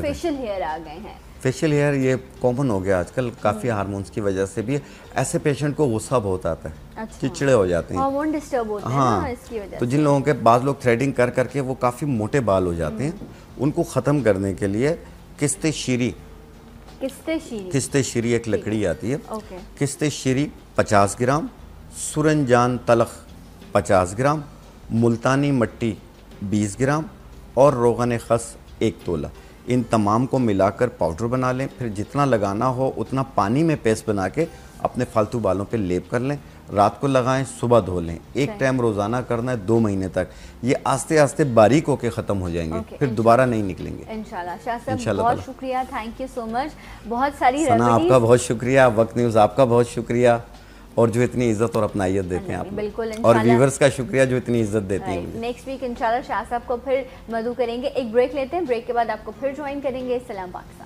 गए हैं। फेशियल हेयर ये कॉमन हो गया आजकल, काफ़ी हार्मोन्स की वजह से भी ऐसे पेशेंट को गुस्सा बहुत आता है। अच्छा। चिड़चिड़े हो जाते हैं, हार्मोन डिस्टर्ब होते हैं ना, इसकी वजह से। तो जिन लोगों के बाद लोग थ्रेडिंग कर करके वो काफ़ी मोटे बाल हो जाते हैं, उनको ख़त्म करने के लिए किस्ते शीरी एक लकड़ी आती है, किस्ते शीरी 50 ग्राम, सुरनजान तलख 50 ग्राम, मुल्तानी मट्टी 20 ग्राम, और रोगन खस 1 तोला, इन तमाम को मिलाकर पाउडर बना लें। फिर जितना लगाना हो उतना पानी में पेस्ट बना के अपने फालतू बालों पे लेप कर लें, रात को लगाएं, सुबह धो लें। एक टाइम रोज़ाना करना है 2 महीने तक, ये आस्ते आस्ते बारीक होके ख़त्म हो जाएंगे, फिर दोबारा नहीं निकलेंगे इंशाल्लाह। शाह साहब, बहुत शुक्रिया, थैंक यू सो मच। बहुत सारी आपका बहुत शुक्रिया, वक्त न्यूज़ आपका बहुत शुक्रिया, और जो इतनी इज्जत और अपनाइयत देते हैं आप, बिल्कुल, और व्यूवर्स का शुक्रिया जो इतनी इज्जत देते हैं। नेक्स्ट वीक इंशाल्लाह शाह साहब को फिर मदू करेंगे। एक ब्रेक लेते हैं, ब्रेक के बाद आपको फिर ज्वाइन करेंगे। सलाम पाकिस्तान।